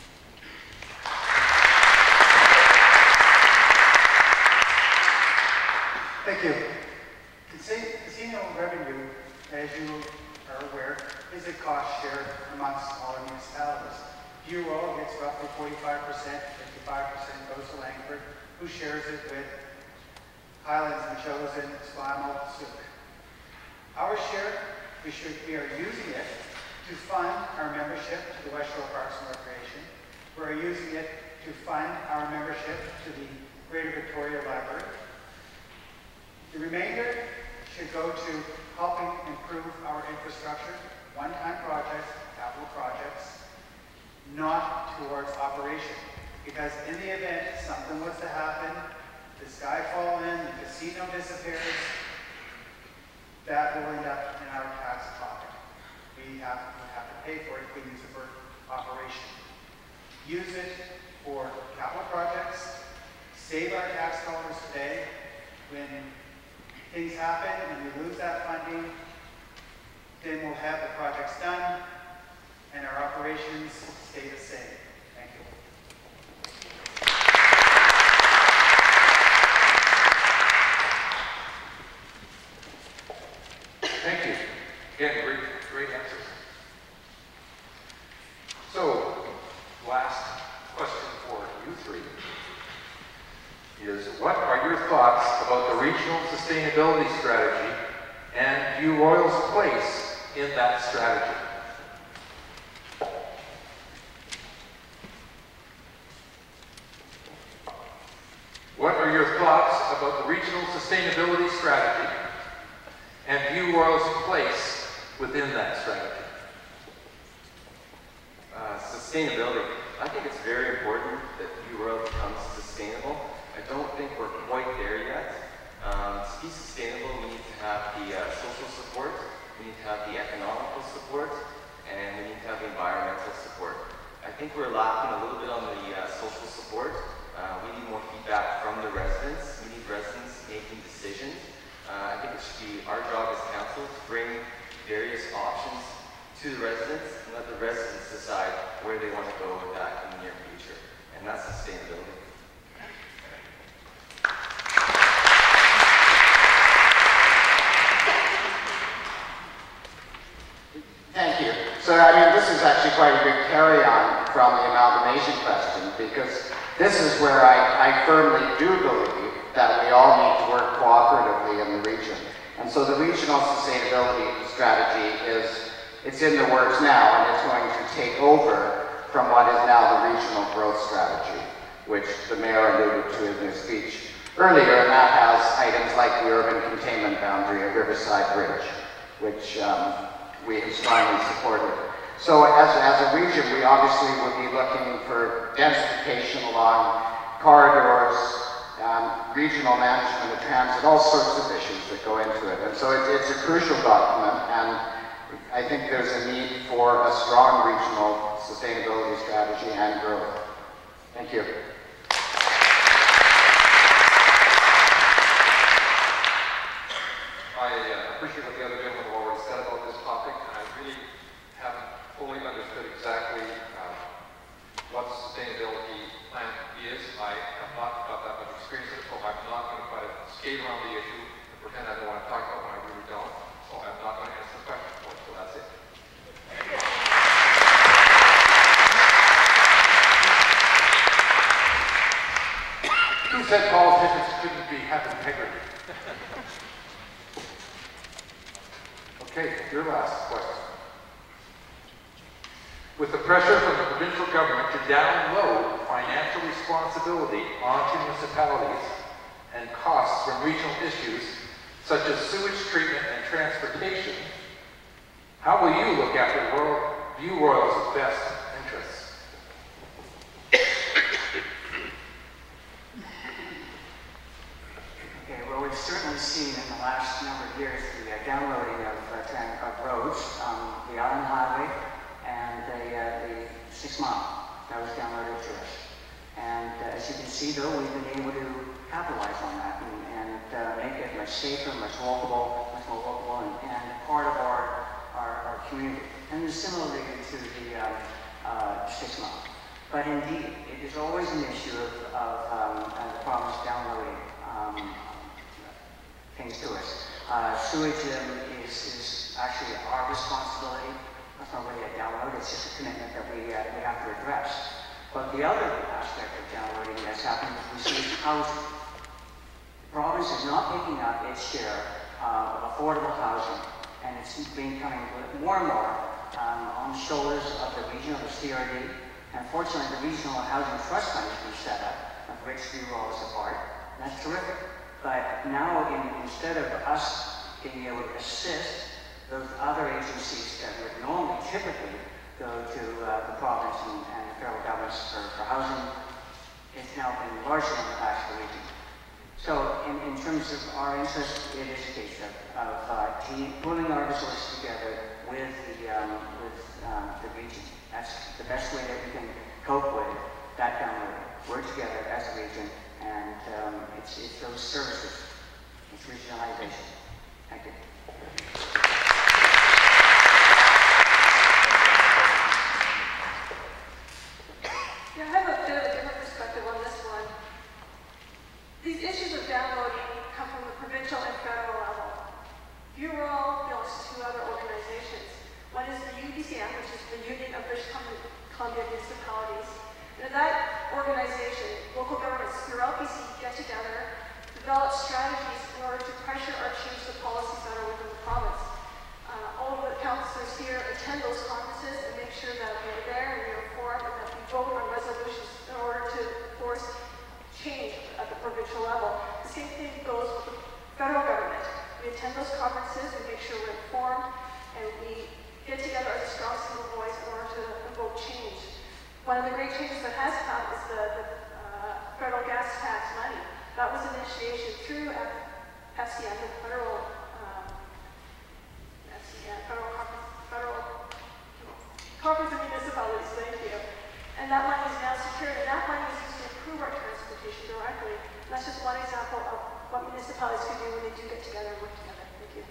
Thank you. Casino revenue, as you are aware, is a cost share amongst all municipalities. View Royal gets roughly forty-five percent, fifty-five percent goes to Langford, who shares it with Highlands and Chosen, Squamish, Suk. Our share, we, should, we are using it to fund our membership to the West Shore Parks and Recreation. We're using it to fund our membership to the Greater Victoria Library. The remainder should go to helping improve our infrastructure, one-time projects, capital projects, not towards operation. Because in the event something was to happen, the sky fall in, the casino disappears, that will end up in our tax pocket. We have, we have to pay for it if we use it for operation. Use it for capital projects, save our tax dollars today. When things happen and we lose that funding, then we'll have the projects done and our operations stay the same. Thank you. Thank you. Again, great, great answers. So, last question for you three is, what are your thoughts about the regional sustainability strategy and View Royal's place in that strategy? What are your thoughts about the regional sustainability strategy and View Royal's place within that strategy? Uh, sustainability. I think it's very important that View Royal becomes sustainable. I don't think we're quite there yet. Um, to be sustainable, we need to have the uh, social support, we need to have the economical support, and we need to have the environmental support. I think we're lacking a little bit on the uh, social support. Uh, we need more feedback from the residents. We need residents making decisions. Uh, I think it should be our job as council to bring various options to the residents and let the residents decide where they want to go with that in the near future. And that's sustainability. Thank you. So, I mean, this is actually quite a big carry-on from the amalgamation question, because this is where I, I firmly do believe that we all need to work cooperatively in the region. And so the regional sustainability strategy is, it's in the works now, and it's going to take over from what is now the regional growth strategy, which the mayor alluded to in his speech earlier, and that has items like the urban containment boundary of Riverside Ridge, which um, we have strongly supported. So as, as a region, we obviously would be looking for densification along corridors, um, regional management of transit, all sorts of issues that go into it. And so it, it's a crucial document, and I think there's a need for a strong regional sustainability strategy and growth. Thank you. I uh, appreciate what the other gentlemen have already said about this topic, and I really haven't fully understood exactly uh, what the sustainability plan is. I have not got that much experience in it, so I'm not going to try to skate around the issue and pretend I know what I'm talking about when I really don't. So I'm not going to answer the question for it, so that's it. Who said politicians couldn't be have integrity? Okay, your last question. With the pressure from the provincial government to download financial responsibility onto municipalities and costs from regional issues such as sewage treatment and transportation, How will you look after Royal, View Royal's best interests? Okay, well, we've certainly seen in the last number of years the uh, downloading of, uh, tran- of roads, um, the Island Highway and the, uh, the Six Mile that was downloaded to us. And uh, as you can see, though, we've been able to capitalize on that and, and uh, make it much safer, much walkable, much more walkable, and, and part of our, our, our community. And similarly to the um, uh, Six Mile. But indeed, it is always an issue of, of um, uh, the problems downloading um, things to us. Uh, sewage um, is, is actually our responsibility. That's not really a download, it's just a commitment that we, uh, we have to address. But the other aspect of downloading that's happening is we see housing. The province is not picking up its share uh, of affordable housing, and it's becoming more and more um, on the shoulders of the region, of the C R D. And fortunately, the Regional Housing Trust Fund has been set up, of which View Royal is a part. That's terrific. But now, in, instead of us being able to assist those other agencies that would normally typically go to uh, the province and, and the federal governments for, for housing, it's now been largely on the backs of the region. So, in, in terms of our interest, it is a case of, of uh, team, pulling our resources together with the, um, with, um, the region. That's the best way that we can cope with that download. Work together as a region, and um, it's, it's those services. It's regionalization. Thank you. Yeah, I have a bit of a different perspective on this one. These issues of downloading come from the provincial and federal level. View Royal belongs to two other organizations. One is the U B C M, which is the Union of British Columbia Municipalities. And in that organization, local governments through L P C get together, develop strategies in order to pressure or change the policies that are within the province. Uh, all of the councillors here attend those conferences and make sure that we are there and we are informed and that we vote on resolutions in order to force change at the provincial level. The same thing goes with the federal government. We attend those conferences and make sure we're informed and we get together as a strong single voice in order to evoke change. One of the great changes that has come is the, the uh, federal gas tax money. That was initiation through F C M, the federal, um, F C M, federal conference, federal conference of municipalities. Thank you. And that money is now secured, and that money is used to improve our transportation directly. And that's just one example of what municipalities can do when they do get together and work together. Thank you.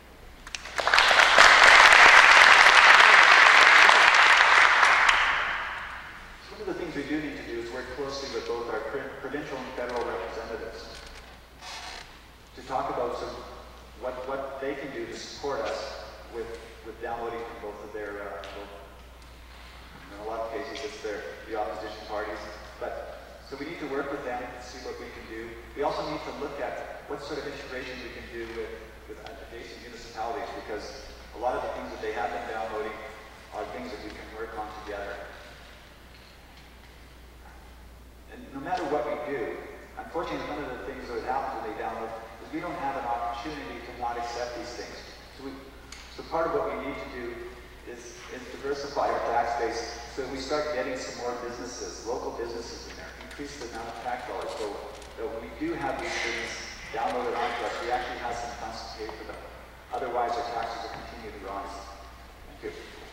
One of the things we do need to do is work closely with both our provincial and federal representatives to talk about some, what, what they can do to support us with, with downloading from both of their, uh, both, in a lot of cases it's their, the opposition parties. But, so we need to work with them and see what we can do. We also need to look at what sort of integration we can do with, with adjacent municipalities, because a lot of the things that they have been downloading are things that we can work on together. And no matter what we do, unfortunately, one of the things that happens when they download is we don't have an opportunity to not accept these things. So, we, so part of what we need to do is, is diversify our tax base so that we start getting some more businesses, local businesses in there, increase the amount of tax dollars. So that when we do have these things downloaded onto us, we actually have some funds to pay for them. Otherwise, our taxes will continue to rise. Thank you.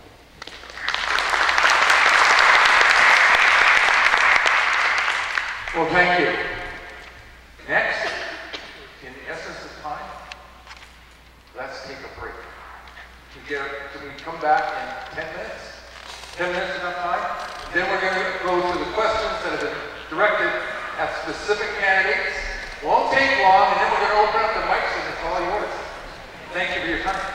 Well, thank you. Next, in the essence of time, let's take a break. We get, can we come back in ten minutes? ten minutes enough time? Then we're going to go to the questions that have been directed at specific candidates. Won't take long, and then we're going to open up the mics and it's all yours. Thank you for your time.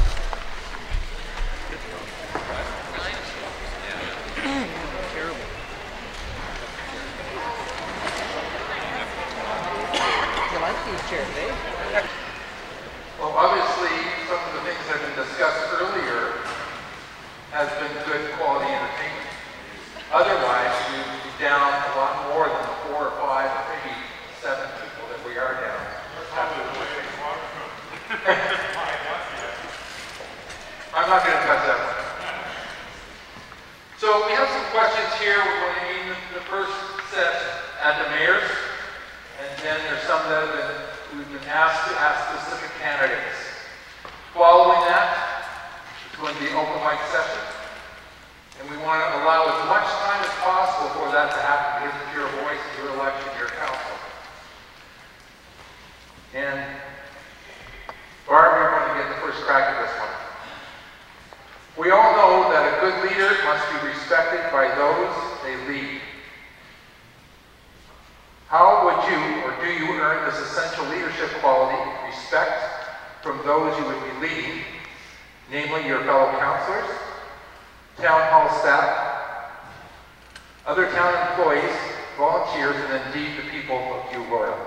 Well, obviously, some of the things that have been discussed earlier has been good quality entertainment. Otherwise, we would be down a lot more than the four or five or maybe seven people that we are down. I'm not going to touch that one. So we have some questions here. We're going to aim the first set at the mayors, and then there's some that have been, we've been asked to ask specific candidates. Following that, it's going to be an open mic session, and we want to allow as much time as possible for that to happen, because it's your voice, your election, your council. And Barb, you're going to get the first crack at this one. We all know that a good leader must be respected by those they lead. How would you, or do you, earn this essential leadership quality, respect, from those you would be leading, namely your fellow councillors, town hall staff, other town employees, volunteers, and indeed the people of View Royal?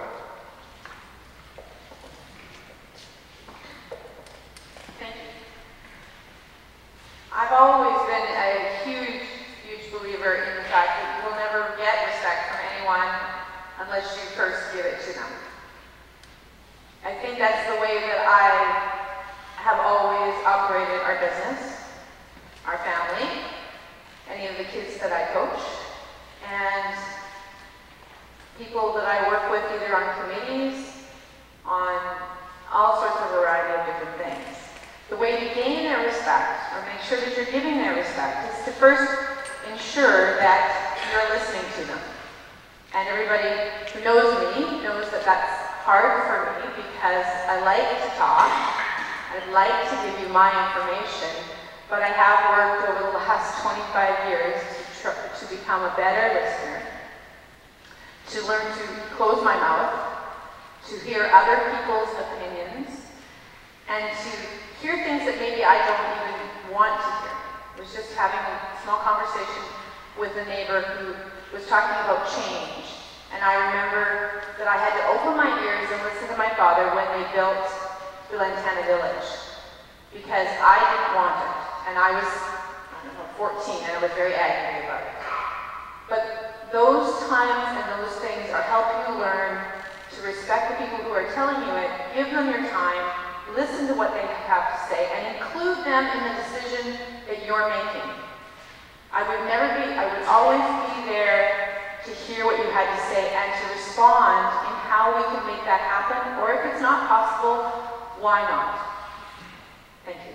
I've always been a huge, huge believer in the fact that you will never get respect from anyone unless you first give it to them. I think that's the way that I have always operated our business, our family, any of the kids that I coach, and people that I work with either on committees, on all sorts of variety of different things. The way to gain their respect, or make sure that you're giving their respect, is to first ensure that you're listening to them. And everybody who knows me knows that that's hard for me because I like to talk, I'd like to give you my information, but I have worked over the last twenty-five years to, tr to become a better listener, to learn to close my mouth, to hear other people's opinions, and to hear things that maybe I don't even want to hear. I was just having a small conversation with a neighbor who was talking about change. And I remember that I had to open my ears and listen to my father when they built the Lantana Village. Because I didn't want it. And I was, I don't know, fourteen, and I was very angry about it. But those times and those things are helping you learn to respect the people who are telling you it, give them your time, listen to what they have to say, and include them in the decision that you're making. I would never be, I would always be there to hear what you had to say and to respond in how we can make that happen, or if it's not possible, why not? Thank you.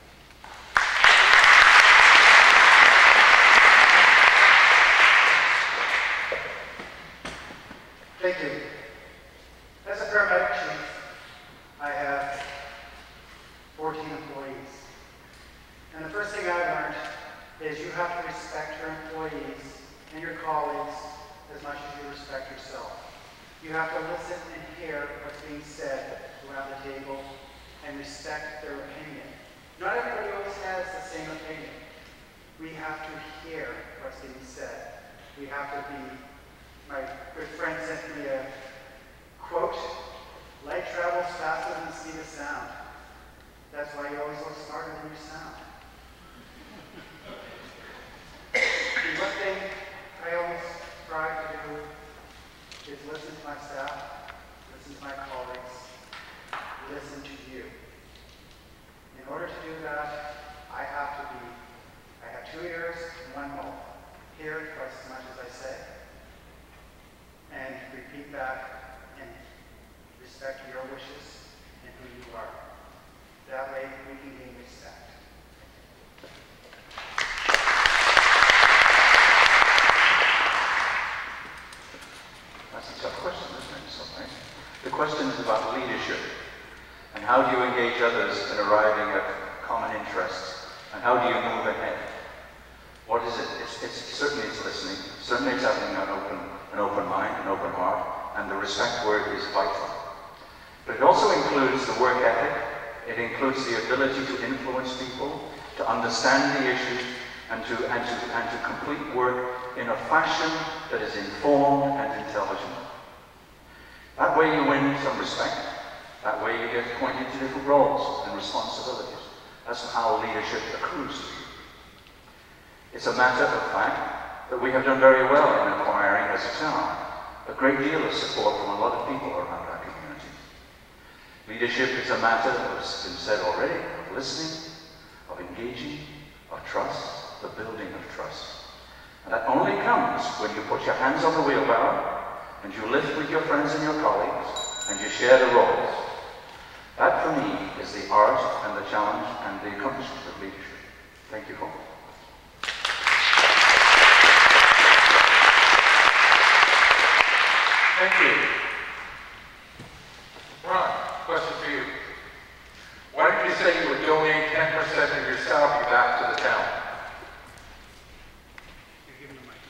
Thank you. As a paramedic chief, I have fourteen employees. And the first thing I learned is you have to respect your employees and your colleagues as much as you respect yourself. You have to listen and hear what's being said around the table and respect their opinion. Not everybody always has the same opinion. We have to hear what's being said. We have to be, my good friend sent me a quote, light travels faster than the speed of sound. That's why you always look smarter than you sound. And one thing I always strive to do is listen to my staff, listen to my colleagues, listen to you. In order to do that, I have to be, I have two ears and one mouth. Hear twice as much as I say, and repeat back and respect your wishes and who you are. That way we can gain respect. That's a tough question, isn't it, in some ways? The question is about leadership. And how do you engage others in arriving at common interests? And how do you move ahead? What is it? It's, it's certainly it's listening. Certainly it's having an open, an open mind, an open heart. And the respect word is vital. But it also includes the work ethic. It includes the ability to influence people, to understand the issues, and to, and to, and to complete work in a fashion that is informed and intelligent. That way you win some respect. That way you get pointed to different roles and responsibilities. That's how leadership accrues to you. It's a matter of fact that we have done very well in acquiring as a town a great deal of support from a lot of people around our community. Leadership is a matter, as has been said already, of listening, of engaging, of trust, the building of trust. And that only comes when you put your hands on the wheelbarrow, and you lift with your friends and your colleagues, and you share the roles. That, for me, is the art and the challenge and the accomplishment of leadership. Thank you all. Thank you. Ron, question for you. Why did you say you would donate ten percent of your salary back to the town? You're giving the mic.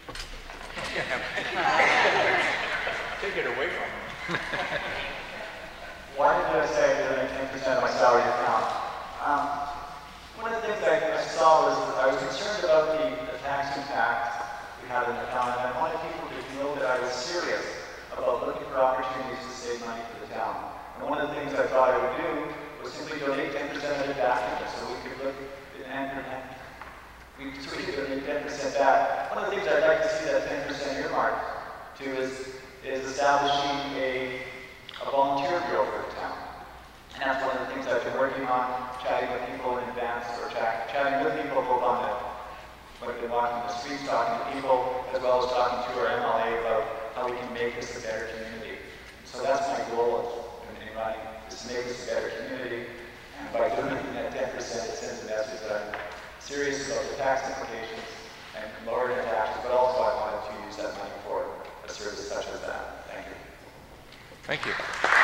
Take it away from him. Why did I say I donate ten percent of my salary to the town? Um, one of the things I, I saw was I was concerned about the, the tax impact we had in the town, and I wanted people to know that I was serious about looking for opportunities to save money for the town. And one of the things I thought I would do was simply donate ten percent of it back to us, so we could look and, and we, so we could donate ten percent back. One of the things I'd like to see that ten percent earmarked to is, is establishing a, a volunteer bureau for the town. And that's one of the things I've been working on, chatting with people in advance, or chat, chatting with people both on the, when I've been walking the streets, talking to people, as well as talking to our M L A about how we can make this a better community. So that's my goal in, in running, is to make this a better community. And by donating that ten percent, it sends a message that I'm serious about the tax implications and lowering the taxes, but also I wanted to use that money for a service such as that. Thank you. Thank you.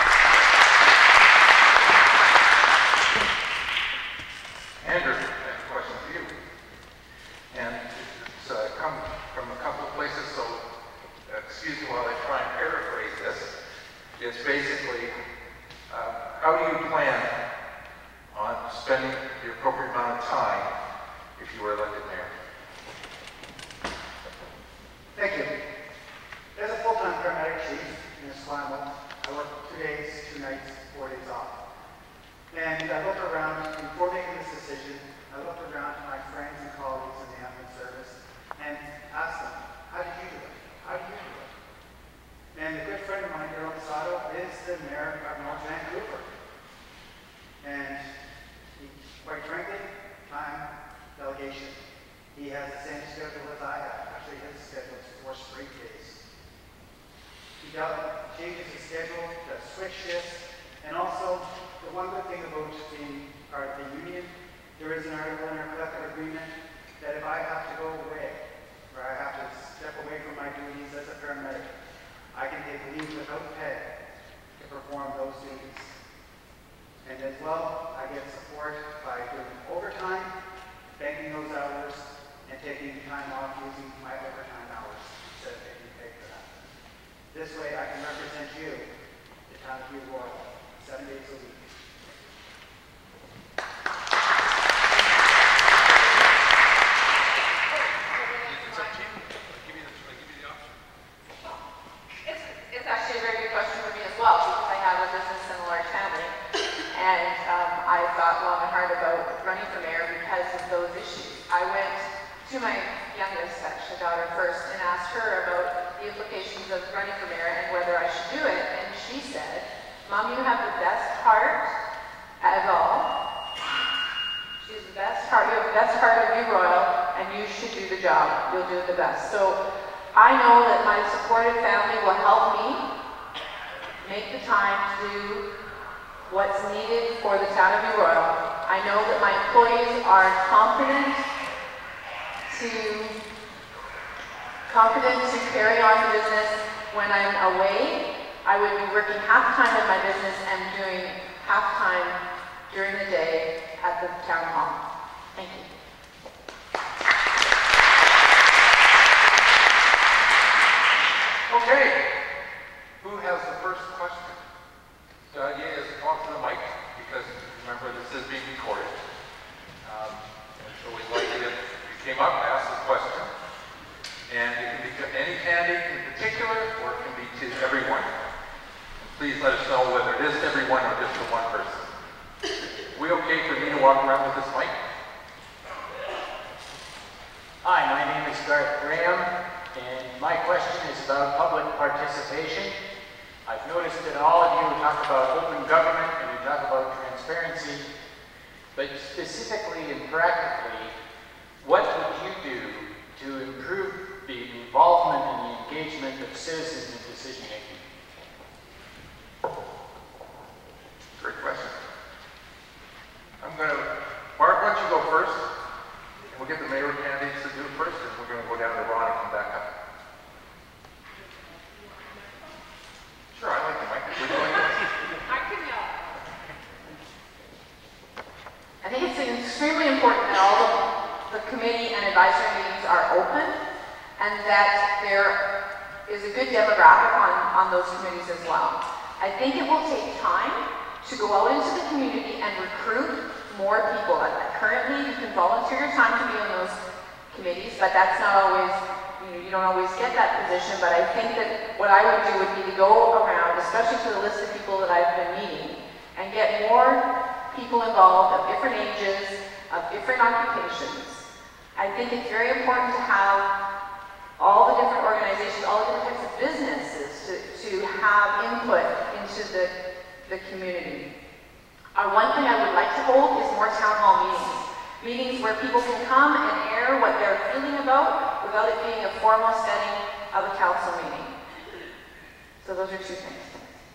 Andrew, next question for you. And it's uh, come from a couple of places, so uh, excuse me while I try and paraphrase this. It's basically, uh, how do you plan on spending the appropriate amount of time if you were elected mayor? Thank you. As a full-time paramedic chief in Esquimalt, I work two days, two nights, four days off. And I look around, before making this decision, I look around to my friends and colleagues in the ambulance service and ask them, how did you do it? How did you do it? And a good friend of mine, Daryl Sato, is the mayor of North Vancouver. And he, quite frankly, time, delegation. He has the same schedule as I have. Actually, his schedule is four straight days. He changes his schedule, does switch shifts, and also the one good thing about being part of the union, there is an article in our collective agreement that if I have to go away, or I have to step away from my duties as a paramedic, I can take leave without pay to perform those duties. And as well, I get support by doing overtime, banking those hours, and taking time off using my overtime hours instead of taking pay for that. This way I can represent you, the town of View Royal, seven days a week. It's up to you. I'll give you the, I'll give you the option. It's, it's actually a very good question for me as well, because I have a business and a large family. And um, I thought long and hard about running for mayor because of those issues. I went to my youngest, actually daughter first, and asked her about the implications of running for mayor and whether I should do it. And she said, Mom, you have the best heart of all. She's the best heart, you have the best heart of View Royal, and you should do the job. You'll do it the best. So I know that my supportive family will help me make the time to do what's needed for the town of View Royal. I know that my employees are confident to confident to carry on the business when I'm away. I would be working half time in my business and doing half time during the day at the town hall. Thank you. Okay. Who has the first question? The idea is to talk to the mic because remember this is being recorded. Um, and so we'd like it if you came up and asked the question. And it can be to any candidate in particular or it can be to everyone. And please let us know whether it is to everyone or just to one person. We okay for me to walk around with this mic? Hi, my name is Garth Graham, and my question is about public participation. I've noticed that all of you talk about open government and you talk about transparency. but specifically and practically, what would you do to improve the involvement and the engagement of citizens in decision making? Great question. I'm going to, Mark, why don't you go first? And we'll get the mayor candidates to do it first, and we're going to go down to Ron and come back up. Sure, I like the mic. We're going I can yell. I think it's extremely important that all of the committee and advisory meetings are open and that there is a good demographic on, on those committees as well. I think it will take time to go out into the community and recruit more people. Currently, you can volunteer your time to be on those committees, but that's not always, you know, you don't always get that position, but I think that what I would do would be to go around, especially to the list of people that I've been meeting, and get more people involved of different ages, of different occupations. I think it's very important to have all the different organizations, all the different types of businesses to, to have input into the, the community. Uh, one thing I would like to hold is more town hall meetings. Meetings where people can come and air what they're feeling about without it being a formal setting of a council meeting. So those are two things.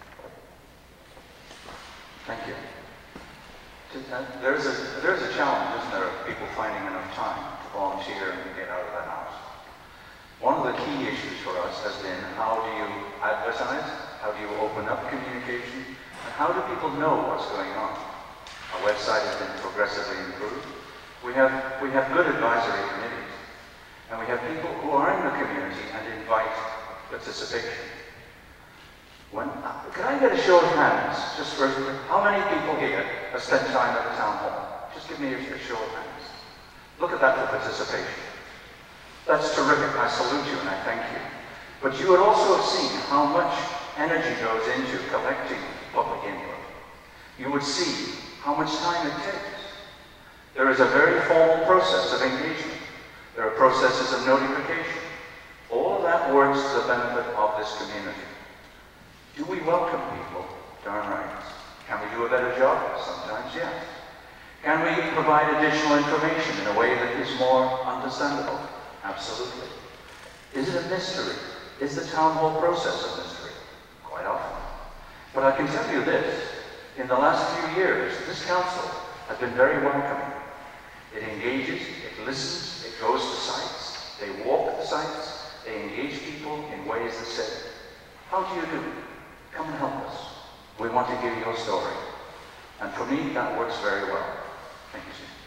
Thank you. There's a, there's a challenge, isn't there, of people finding enough time to volunteer and to get out of the house. One of the key issues for us has been how do you advertise, how do you open up communication, and how do people know what's going on? Our website has been progressively improved. We have, we have good advisory committees, and we have people who are in the community and invite participation. When, uh, can I get a show of hands, just for how many people here have spent time at the town hall? Just give me a, a show of hands. Look at that for participation. That's terrific. I salute you and I thank you. But you would also have seen how much energy goes into collecting public input. You would see how much time it takes. There is a very formal process of engagement. There are processes of notification. All of that works to the benefit of this community. Do we welcome people? Darn right. Can we do a better job? Sometimes, yes. Can we provide additional information in a way that is more understandable? Absolutely. Is it a mystery? Is the town hall process a mystery? Quite often. But I can tell you this, in the last few years, this council has been very welcoming. It engages, it listens, it goes to sites, they walk the sites, they engage people in ways that say, how do you do? Come and help us. We want to hear your story. And for me, that works very well. Thank you, Steve.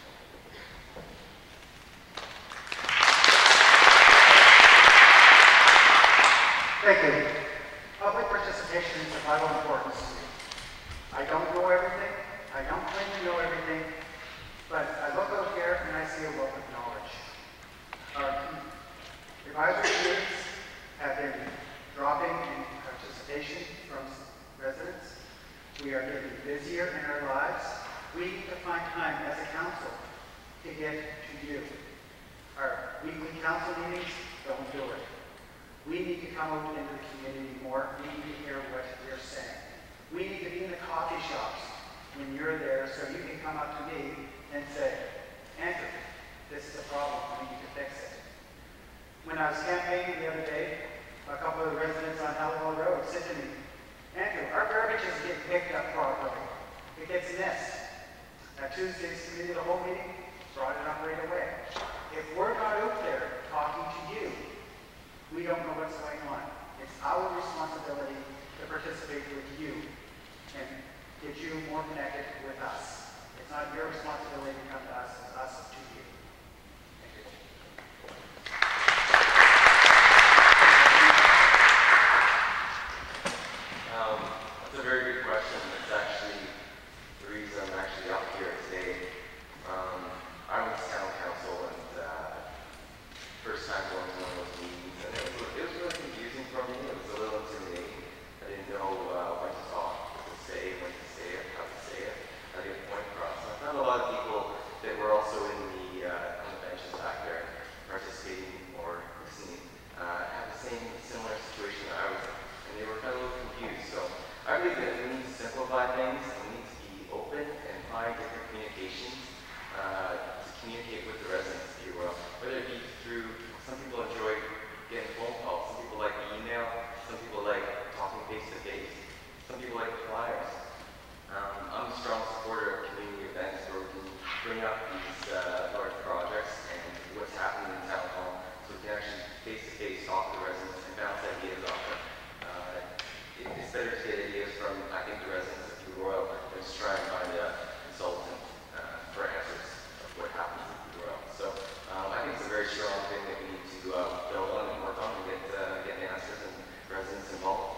Thank you. Public participation is of vital importance to me. I don't know everything. I don't claim to know everything. But I look out here and I see a wealth of knowledge. Our advisory meetings have been dropping in participation from residents. We are getting busier in our lives. We need to find time as a council to get to you. Our weekly council meetings don't do it. We need to come out into the community more. We need to hear what you're saying. We need to be in the coffee shops when you're there so you can come up to me and say, Andrew, this is a problem. We need to fix it. When I was campaigning the other day, a couple of the residents on Hallowell Road said to me, Andrew, our garbage isn't getting picked up properly. It gets missed. Now Tuesday's committee, the whole meeting, brought it up right away. If we're not out there talking to you, we don't know what's going on. It's our responsibility to participate with you and get you more connected with us. It's not your responsibility to come to us, it's us to you. Thank you. Um, that's a very good question. It's actually the reason I'm actually up here today. these uh, large projects and what's happening in town hall, so we can actually face-to-face talk to the residents and bounce ideas off them. Uh, it, it's better to get ideas from, I think, the residents of Blue Royal than to try and find a consultant uh, for answers of what happens with Blue Royal. So um, I think it's a very strong thing that we need to uh, build on and work on and get, uh, get the answers and residents involved.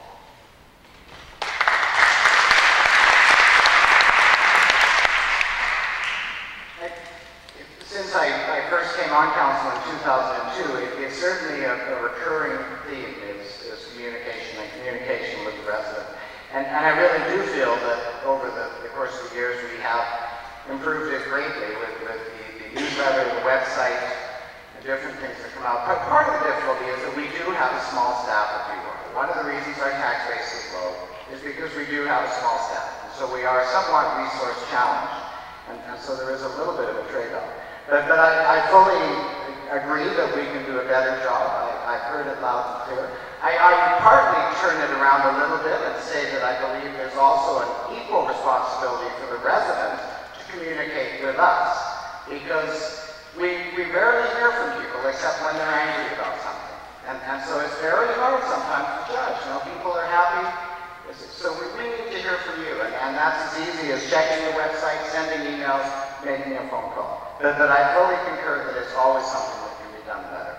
Since I, I first came on council in two thousand two, it, it's certainly a, a recurring theme is, is communication and communication with the resident. And, and I really do feel that over the, the course of the years we have improved it greatly with, with the, the newsletter, the website, the different things that come out. But part of the difficulty is that we do have a small staff at Blue Royal. One of the reasons our tax base is low is because we do have a small staff. And so we are somewhat resource challenged. And, and so there is a little bit of a trade-off. But, but I, I fully agree that we can do a better job. I, I've heard it loud and clear. I, I would partly turn it around a little bit and say that I believe there's also an equal responsibility for the resident to communicate with us. Because we, we rarely hear from people except when they're angry about something. And, and so it's very hard sometimes to judge. You know, people are happy. So we, we need to hear from you. And, and that's as easy as checking the website, sending emails, making a phone call. But, but I fully concur that it's always something that can be done better.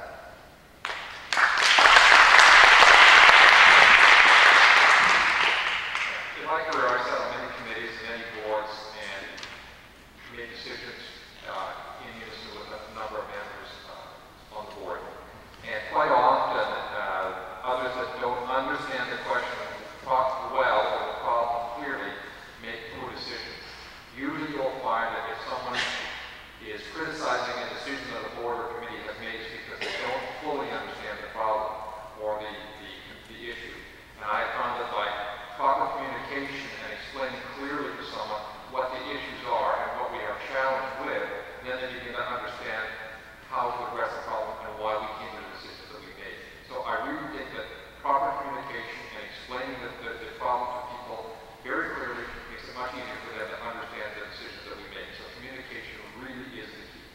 In my career, I sat on many committees, many boards, and made decisions uh, in unison with a number of members uh, on the board. And quite often, uh, others that don't understand the question, talk well or the problem clearly, make poor decisions. Usually you'll find that if someone is criticizing a decision that the board or committee has made because they don't fully understand the problem or the, the, the issue. And I found that by proper communication and explaining clearly to someone what the issues are and what we are challenged with, then they begin to understand how to address the problem and why we came to the decisions that we made. So I really think that proper communication and explaining the, the, the problem to people very clearly makes it much easier for them to understand the decisions that we make. So communication really is the key.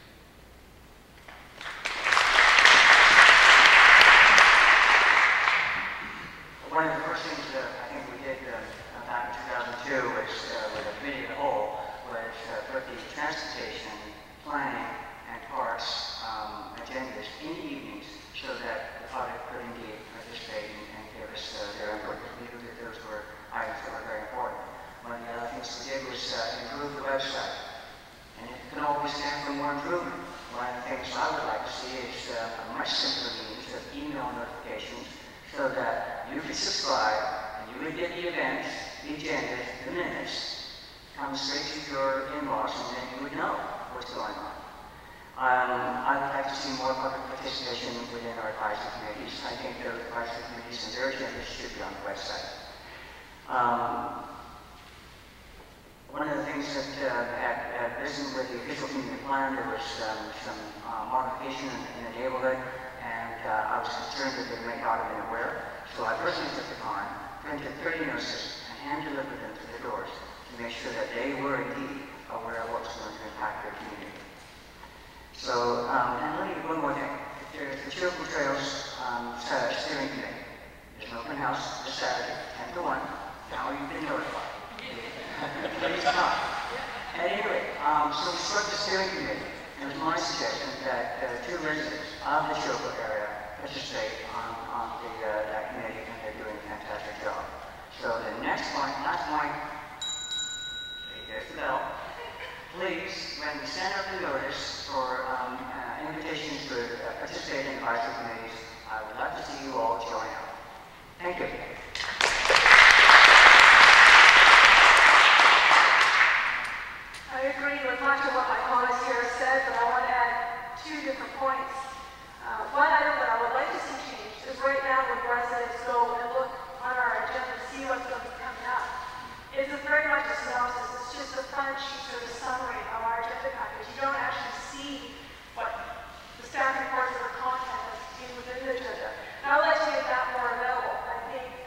One of the first things that I think we did uh, back in two thousand two was, uh, with the committee of the whole, was uh, put the transportation, planning, and parks um, agendas in the evenings so that the public could indeed participate and, and give us uh, their input. We knew that those were items that were very important. One of the other things we did was uh, improve the website. And it can always stand for more improvement. One of the things I would like to see is uh, a much simpler means of email notifications so that you could subscribe and you would get the events, the agendas, the minutes, come straight to your inbox and then you would know what's going on. Um, I would like to see more public participation within our advisory committees. I think those advisory committees and their agendas should be on the website. Um, One of the things that uh, had, had risen with the official community plan, there was um, some uh, modification in, in the neighborhood, and uh, I was concerned that they might not have been aware. So I personally took the time, printed thirty notices, and hand-delivered them to the doors to make sure that they were indeed aware of what was going to impact their community. So, um, and let me do one more thing. There's the Chilcombe Trails um, Steering Committee. There's an open house this Saturday, ten to one. Now you've been notified. But it's not. At any rate, um, so we struck the steering committee, and it was my suggestion that uh, two residents of the Chilcombe area participate on, on the, uh, that committee, and they're doing a fantastic job. So the next point, last point, there's the bell. Please, when we send out the notice for um, uh, invitations to uh, participate in advisory committees, I would like to see you all join up. Thank you. I agree with much of what my colleagues here said, but I want to add two different points. Uh, one item that I would like to see changed is right now when residents go and look on our agenda to see what's going to be coming up. It's a very much a synopsis. It's just a front sheet sort of summary of our agenda package. You don't actually see what the staff reports or the content that's contained within the agenda. And I would like to make that more available. I think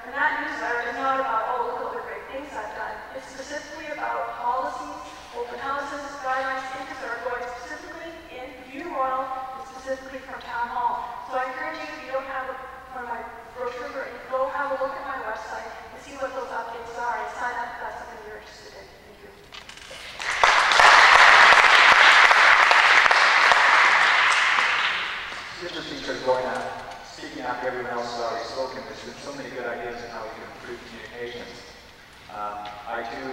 And that newsletter is not about, oh, look at the great things I've done. It's specifically about policies, open houses, guidelines, things that are going specifically in View Royal and specifically from Town Hall. So I encourage you, if you don't have one of my brochures, or go have a look at my website and see what those updates are and sign up if that's something you're interested in. Thank you. It's interesting sort of going on, speaking after everyone else has already spoken. There's been so many good ideas on how we can improve communications. Um, I too,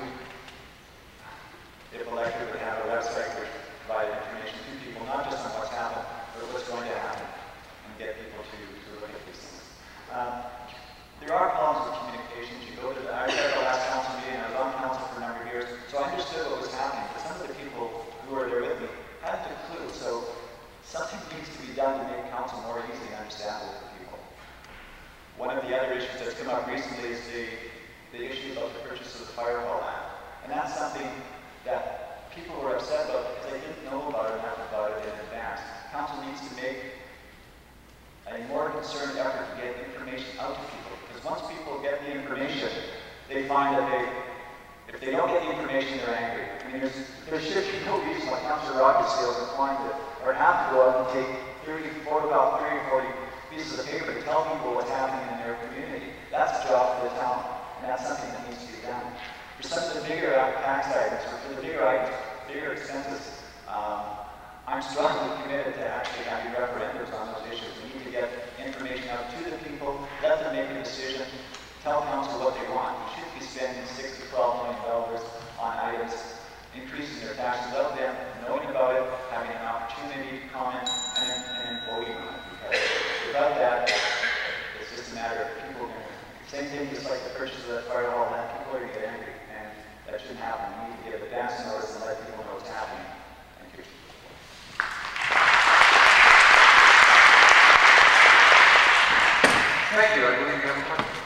if elected, would have a website which provide information to people, not just on what's happened, but what's going to happen, and get people to, to look at these things. Um, there are problems with communications. You go to the, I was at the last council meeting, I was on council for a number of years, so I understood what was happening, but some of the people who were there with me hadn't a clue. So something needs to be done to make council more easily understandable for people. One of the other issues that's come up recently is the, the issue about the purchase of the Fire Hall Act. And that's something that people were upset about because they didn't know about it and have about it in advance. Council needs to make a more concerted effort to get information out to people. Because once people get the information, they find that they, if they don't get the information, they're angry. I mean, there's, there should be no reason why Councillor Rogers feels inclined to, or have to go out and take thirty, forty, about thirty or forty pieces of paper to tell people what's happening in their community. That's a job for the town, and that's something that needs to be done. For some of the bigger tax items, or for the bigger items, bigger expenses, um, I'm strongly committed to actually having referendums on those issues. We need to get information out to the people, let them make a decision, tell council what they want. We should be spending six to twelve million dollars on items, increasing their taxes without them knowing about it, having an opportunity to comment, and, and voting on it. Because without that, it's just a matter of people going to, same thing just like the purchase of that Fire Hall land, people are going to get angry, and that shouldn't happen. We need to give advance notice and let people know what's happening. Thank you. Thank you. I believe you have a question.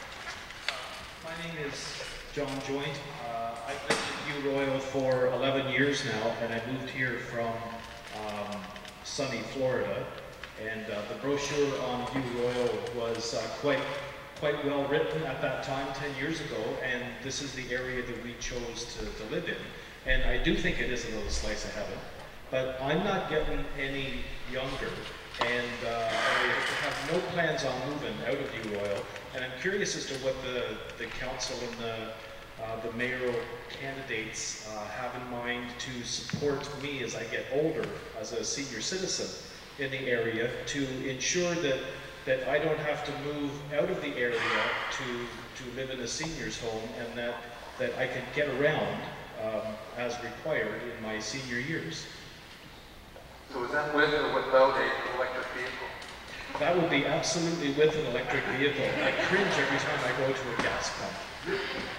My name is John Joint. Uh, I've lived in View Royal for eleven years now, and I moved here from um, sunny Florida. And uh, the brochure on View Royal was uh, quite quite well written at that time, ten years ago, and this is the area that we chose to, to live in. And I do think it is a little slice of heaven, but I'm not getting any younger, and uh, I have no plans on moving out of View Royal, and I'm curious as to what the, the council and the, uh, the mayoral candidates uh, have in mind to support me as I get older, as a senior citizen in the area, to ensure that that I don't have to move out of the area to, to live in a senior's home, and that, that I can get around um, as required in my senior years. So is that with or without an electric vehicle? That would be absolutely with an electric vehicle. I cringe every time I go to a gas pump.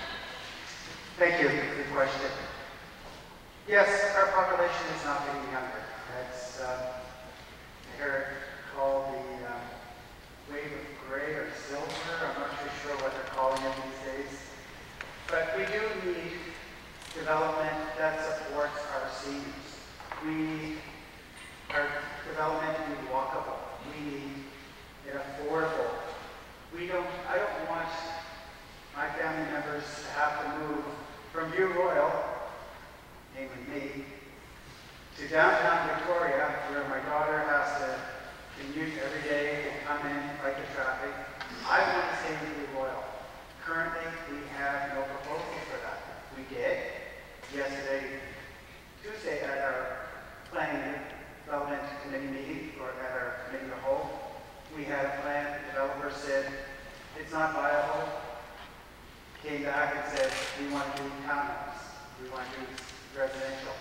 Thank you for the question. Yes, our population is not getting younger. That's uh, Eric called the uh, wave of gray or silver. I'm not too sure what they're calling it these days. But we do need development that supports our seniors. We, our development need walkable. We need it affordable. We don't, I don't want my family members to have to move from View Royal, namely me, to downtown Victoria, where my daughter has to commute every day and come in, fight the traffic. I want to stay in View Royal. Currently, we have no proposal for that. We did yesterday, Tuesday, at our planning and development committee meeting, or at our committee of the whole. We had a plan. The developer said it's not viable. Came back and said we want to do townhomes. We want to do residential.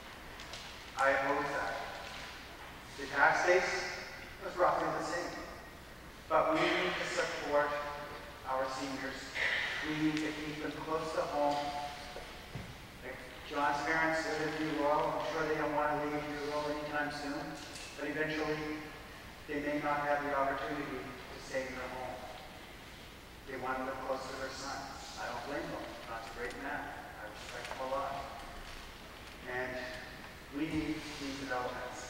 I oppose that. The tax base was roughly the same. But we need to support our seniors. We need to keep them close to home. Like John's parents live in View Royal. I'm sure they don't want to leave View Royal anytime soon. But eventually, they may not have the opportunity to stay in their home. They want to live close to their sons. I don't blame them. John's a great man. I respect him a lot. And we need these developments.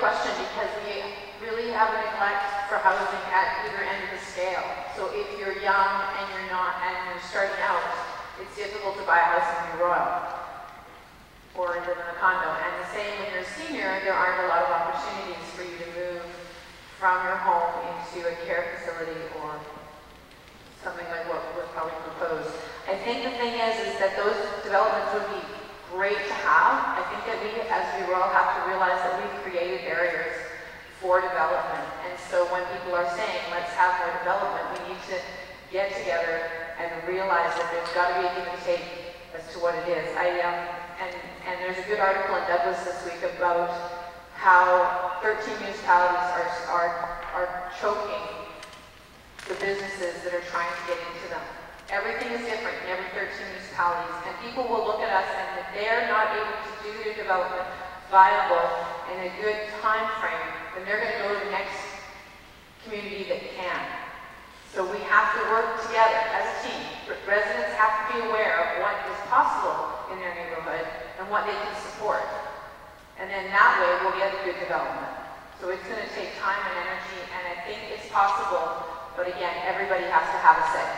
question because we really have a neglect for housing at either end of the scale. So if you're young and you're not, and you're starting out, it's difficult to buy a house in New Royal or live in a condo. And the same when you're a senior, there aren't a lot of opportunities for you to move from your home into a care facility or something like what was probably proposed. I think the thing is, is that those developments would be great to have. I think that we, as we all have to realize that we've created barriers for development. And so when people are saying, let's have more development, we need to get together and realize that there's got to be a give and take as to what it is. I, um, and, and there's a good article in Douglas this week about how thirteen municipalities are, are, are choking the businesses that are trying to get into them. Everything is different in every thirteen municipalities, and people will look at us and if they're not able to do their development viable in a good time frame, then they're going to go to the next community that can. So we have to work together as a team. Residents have to be aware of what is possible in their neighborhood and what they can support. And then that way we'll get a good development. So it's going to take time and energy, and I think it's possible, but again, everybody has to have a say.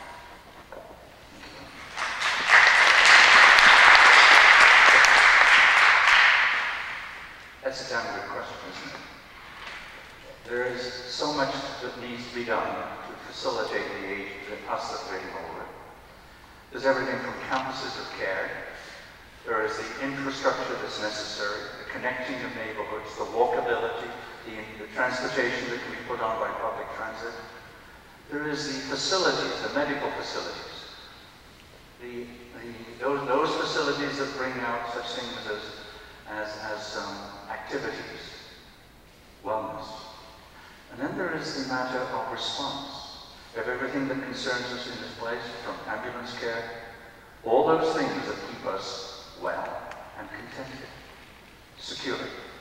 That's a damn good question, isn't it? There is so much that needs to be done to facilitate the age, the us that are getting older. There's everything from campuses of care. There is the infrastructure that's necessary, the connecting of neighborhoods, the walkability, the, the transportation that can be put on by public transit. There is the facilities, the medical facilities. The, the, those, those facilities that bring out such things as, as, as um, activities, wellness. And then there is the matter of response. We have everything that concerns us in this place, from ambulance care, all those things that keep us well and contented, secure.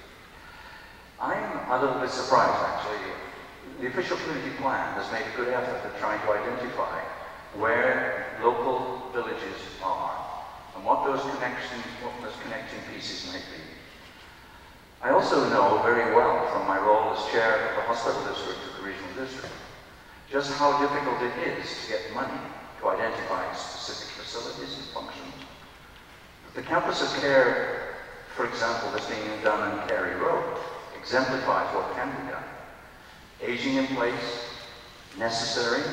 I'm a little bit surprised, actually. The official community plan has made a good effort at trying to identify where local villages are and what those connections, what those connecting pieces might be. I also know very well from my role as chair of the hospital district of the regional district just how difficult it is to get money to identify specific facilities and functions. The campus of care, for example, that's being done on Cary Road, exemplifies what can be done. Aging in place, necessary.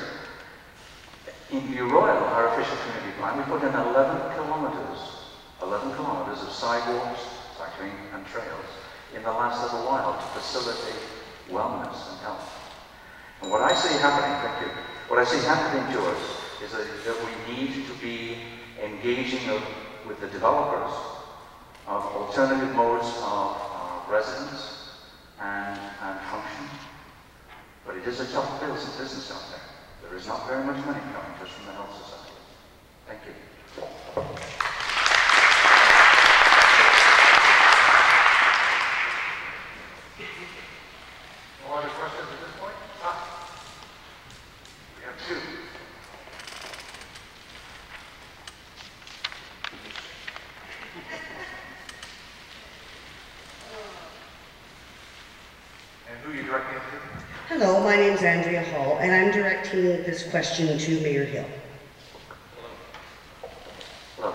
In View Royal, our official community plan, we put in eleven kilometers, eleven kilometers of sidewalks, cycling and trails in the last little while to facilitate wellness and health. And what I see happening, thank you, what I see happening to us is that, that we need to be engaging of, with the developers of alternative modes of uh, residence and, and function. But it is a tough business out there. There is not very much money coming just from the health society. Thank you. No other questions at this point? Ah. We have two. And who are you directing it to? Hello, my name is Andrea Hall, and I'm directing this question to Mayor Hill. Hello.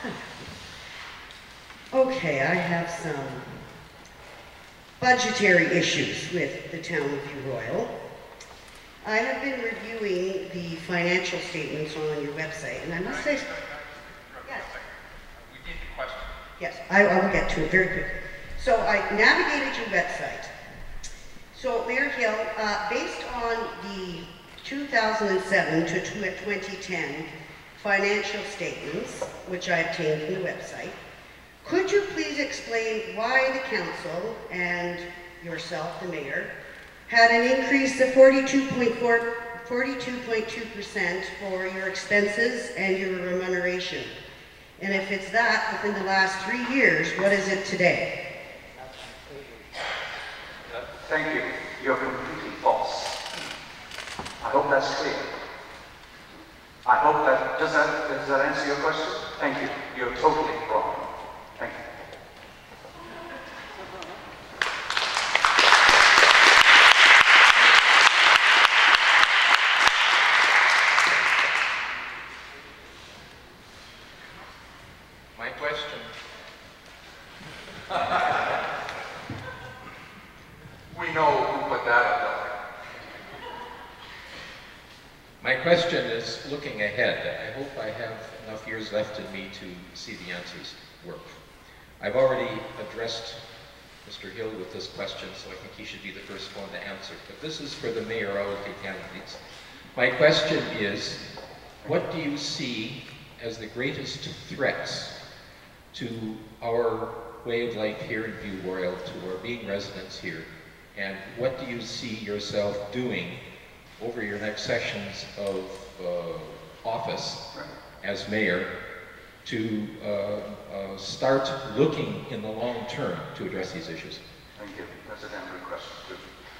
Okay, I have some budgetary issues with the town of View Royal. I have been reviewing the financial statements on your website, and I must say, yes, We need the question. yes, I, I will get to it very quickly. So I navigated your website. So Mayor Hill, uh, based on the two thousand seven to twenty ten financial statements, which I obtained from the website, could you please explain why the council and yourself, the mayor, had an increase of forty-two point two percent for your expenses and your remuneration? And if it's that within the last three years, what is it today? Thank you. You're completely false. I hope that's clear. I hope that, does that, does that answer your question? Thank you. You're totally wrong. Thank you. know who put that up there. My question is looking ahead. I hope I have enough years left in me to see the answers work. I've already addressed Mister Hill with this question, so I think he should be the first one to answer. But this is for the mayoralty candidates. My question is, what do you see as the greatest threats to our way of life here in View Royal, to our being residents here? And what do you see yourself doing over your next sessions of uh, office as mayor to uh, uh, start looking in the long term to address these issues? Thank you. That's a damn good question, too.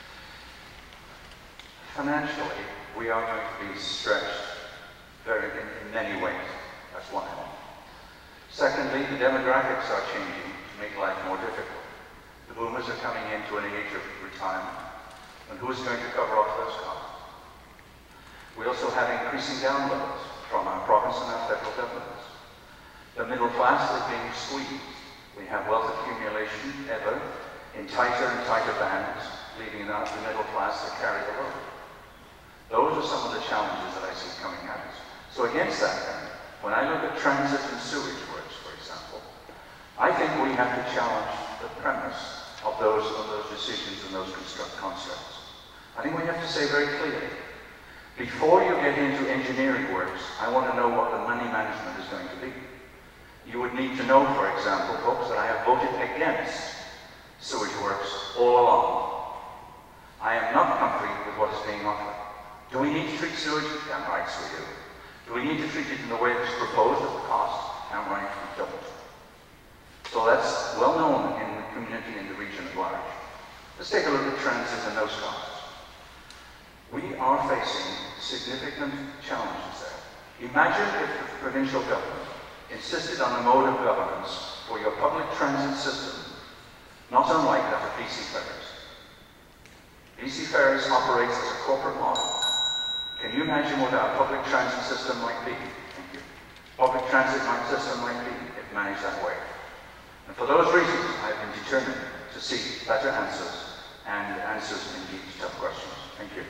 Financially, we are going to be stretched very, in, in many ways. That's one element. Secondly, the demographics are changing to make life more difficult. The boomers are coming into an age of retirement, and who is going to cover off those costs? We also have increasing downloads from our province and our federal governments. The middle class is being squeezed. We have wealth accumulation ever in tighter and tighter bands, leaving out the middle class to carry the load. Those are some of the challenges that I see coming at us. So against that, then, when I look at transit and sewage works, for example, I think we have to challenge the premise of those, of those decisions and those construct concepts. I think we have to say very clearly, before you get into engineering works, I want to know what the money management is going to be. You would need to know, for example, folks, that I have voted against sewage works all along. I am not comfy with what is being offered. Do we need to treat sewage? Damn right we do. Do we need to treat it in the way that's proposed at the cost? Damn right we don't. So that's well known in the community and the region at large. Let's take a look at transit and those costs. We are facing significant challenges there. Imagine if the provincial government insisted on a mode of governance for your public transit system, not unlike that of B C Ferries. B C Ferries operates as a corporate model. Can you imagine what our public transit system might be? Thank you. Public transit system might be if managed that way. And for those reasons, I've been determined to seek better answers and answers indeed to tough questions. Thank you.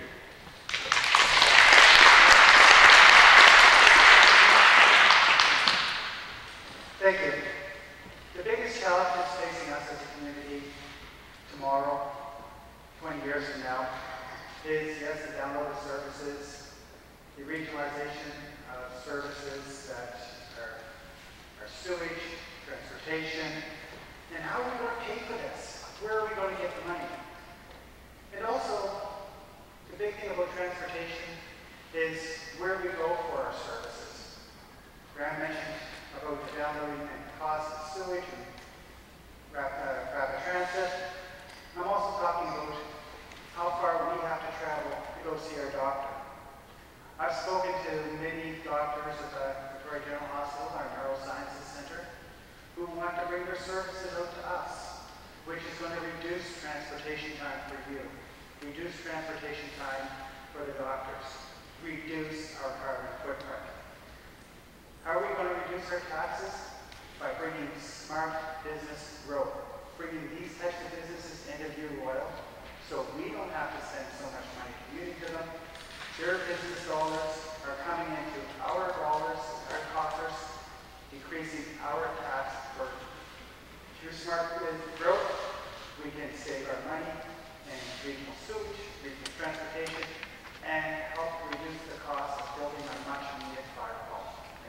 Thank you. The biggest challenge that's facing us as a community tomorrow, twenty years from now, is, yes, the download of services, the regionalization of services that are, are sewage, transportation, and how are we going to pay for this? Where are we going to get the money? And also, the big thing about transportation is where we go for our services. Graham mentioned about the downloading and cost of sewage and rapid, uh, rapid transit. I'm also talking about how far we have to travel to go see our doctor. I've spoken to many doctors at the Victoria General Hospital, our Neurosciences Center, who want to bring their services out to us, which is going to reduce transportation time for you, reduce transportation time for the doctors, reduce our carbon footprint. How are we going to reduce our taxes? By bringing smart business growth, bringing these types of businesses into View Royal, so we don't have to spend so much money commuting to them. Their business dollars are coming into our dollars, our coffers, decreasing our tax burden. Through smart business growth, we can save our money in regional sewage, regional transportation, and help reduce the cost of building our much needed fire hall.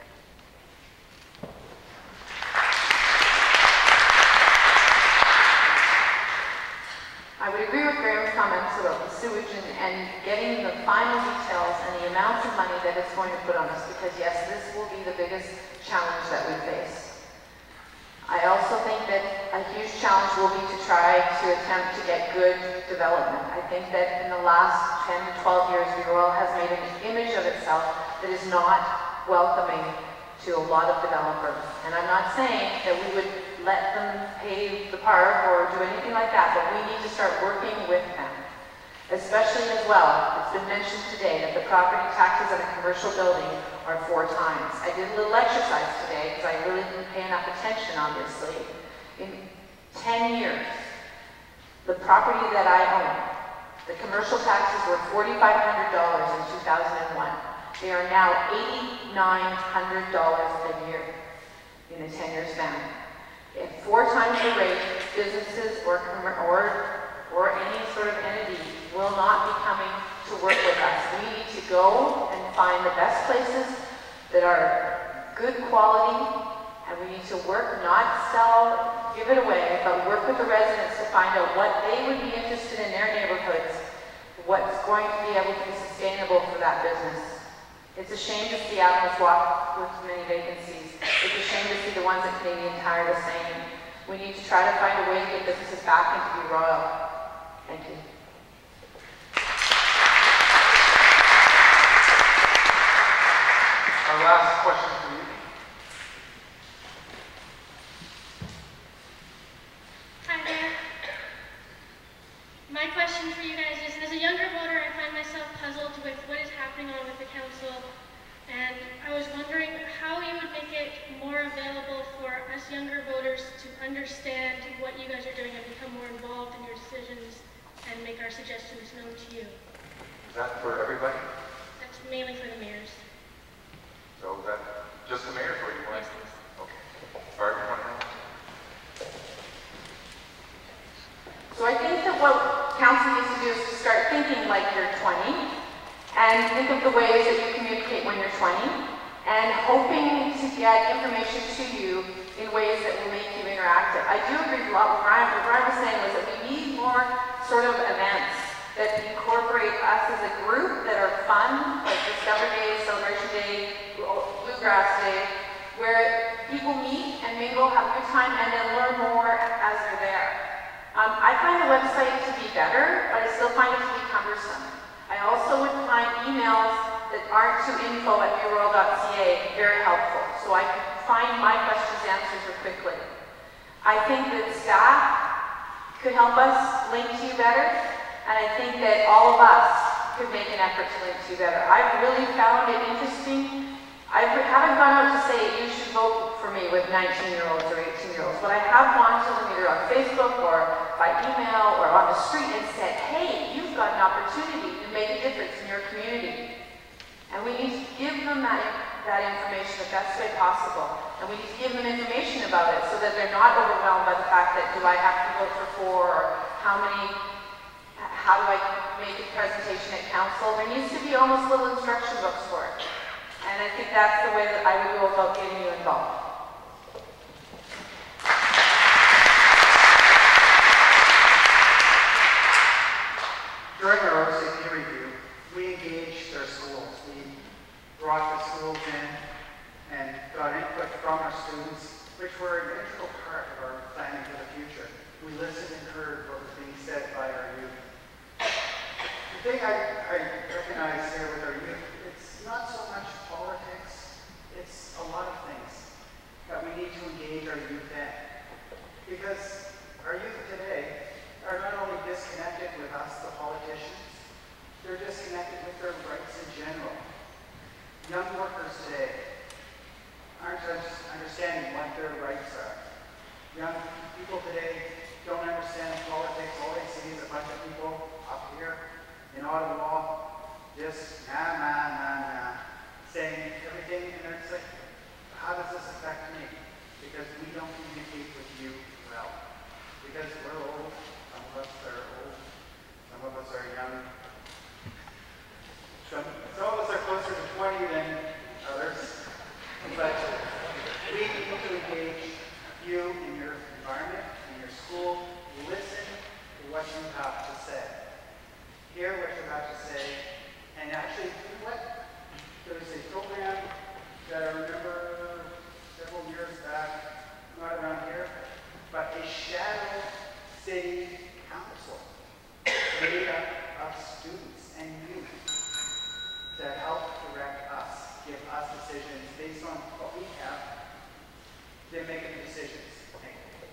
I would agree with Graham's comments about the sewage and, and getting the final details and the amounts of money that it's going to put on us, because yes, this will be the biggest challenge that we face. I also think that a huge challenge will be to try to attempt to get good development. I think that in the last ten to twelve years, View Royal has made an image of itself that is not welcoming to a lot of developers. And I'm not saying that we would let them pave the park or do anything like that, but we need to start working with them. Especially as well, it's been mentioned today that the property taxes on a commercial building are four times. I did a little exercise today because I really didn't pay enough attention, obviously. In ten years, the property that I own The commercial taxes were four thousand five hundred dollars in two thousand one. They are now eight thousand nine hundred dollars a year in a ten-year span. At four times the rate, businesses or, or, or any sort of entity will not be coming to work with us. We need to go and find the best places that are good quality, and we need to work, not sell, give it away, but work with the residents to find out what they would be interested in their neighborhoods, what's going to be able to be sustainable for that business. It's a shame to see Admirals Walk with many vacancies. It's a shame to see the ones at Canadian Tire the same. We need to try to find a way to get businesses back into View Royal. Thank you. Our last question for you. Hi there. My question for you guys is, as a younger voter, I find myself puzzled with what is happening on with the council, and I was wondering how you would make it more available for us younger voters to understand what you guys are doing and become more involved in your decisions and make our suggestions known to you. Is that for everybody? That's mainly for the mayors. So is that just the mayor for you? Right? Yes, please. Okay. Barb, you want to know? So I think that what council needs to do is to start thinking like you're twenty, and think of the ways that you communicate when you're twenty, and hoping to get information to you in ways that will make you interactive. I do agree with what Brian, what Brian was saying was that we need more sort of events that incorporate us as a group that are fun, like Discover Day, Celebration Day, Bluegrass Day, where people meet and mingle, have a good time, and then learn more as they're there. Um, I find the website to be better, but I still find it to be cumbersome. I also would find emails that aren't to info at viewroyal dot c a very helpful, so I can find my questions answered quickly. I think that staff could help us link to you better, and I think that all of us could make an effort to link to you better. I've really found it interesting. I haven't gone out to say you should vote for me with nineteen-year-olds or eighteen-year-olds, but I have gone to them either on Facebook or by email or on the street and said, hey, you've got an opportunity to make a difference in your community. And we need to give them that, that information the best way possible. And we need to give them information about it so that they're not overwhelmed by the fact that do I have to vote for four, or how many, how do I make a presentation at council? There needs to be almost little instruction books for it. And I think that's the way that I would go about getting you involved. During our road safety review, we engaged our schools. We brought the schools in and got input from our students, which were an integral part of our planning for the future. We listened and heard what was being said by our youth. The thing I, I recognize here with our youth, it's not so much politics, it's a lot of things that we need to engage our youth in. Because our youth today are not only disconnected with us, the politicians, they're disconnected with their rights in general. Young workers today aren't understanding what their rights are. Young people today don't understand politics. All they see is a bunch of people up here in Ottawa just nah, nah, nah, nah, saying everything, and it's like, how does this affect me? Because we don't communicate with you well. Because we're old, some of us are old, some of us are young. Some, some of us are closer to twenty than others. But we need to engage you in your environment, in your school. Listen to what you have to say. Hear what you have to say. And actually, you know what? There's a program that I remember several years back, not around here, but a shadow city council made up of students and youth to help direct us, give us decisions based on what we have, then make the decisions. Thank you.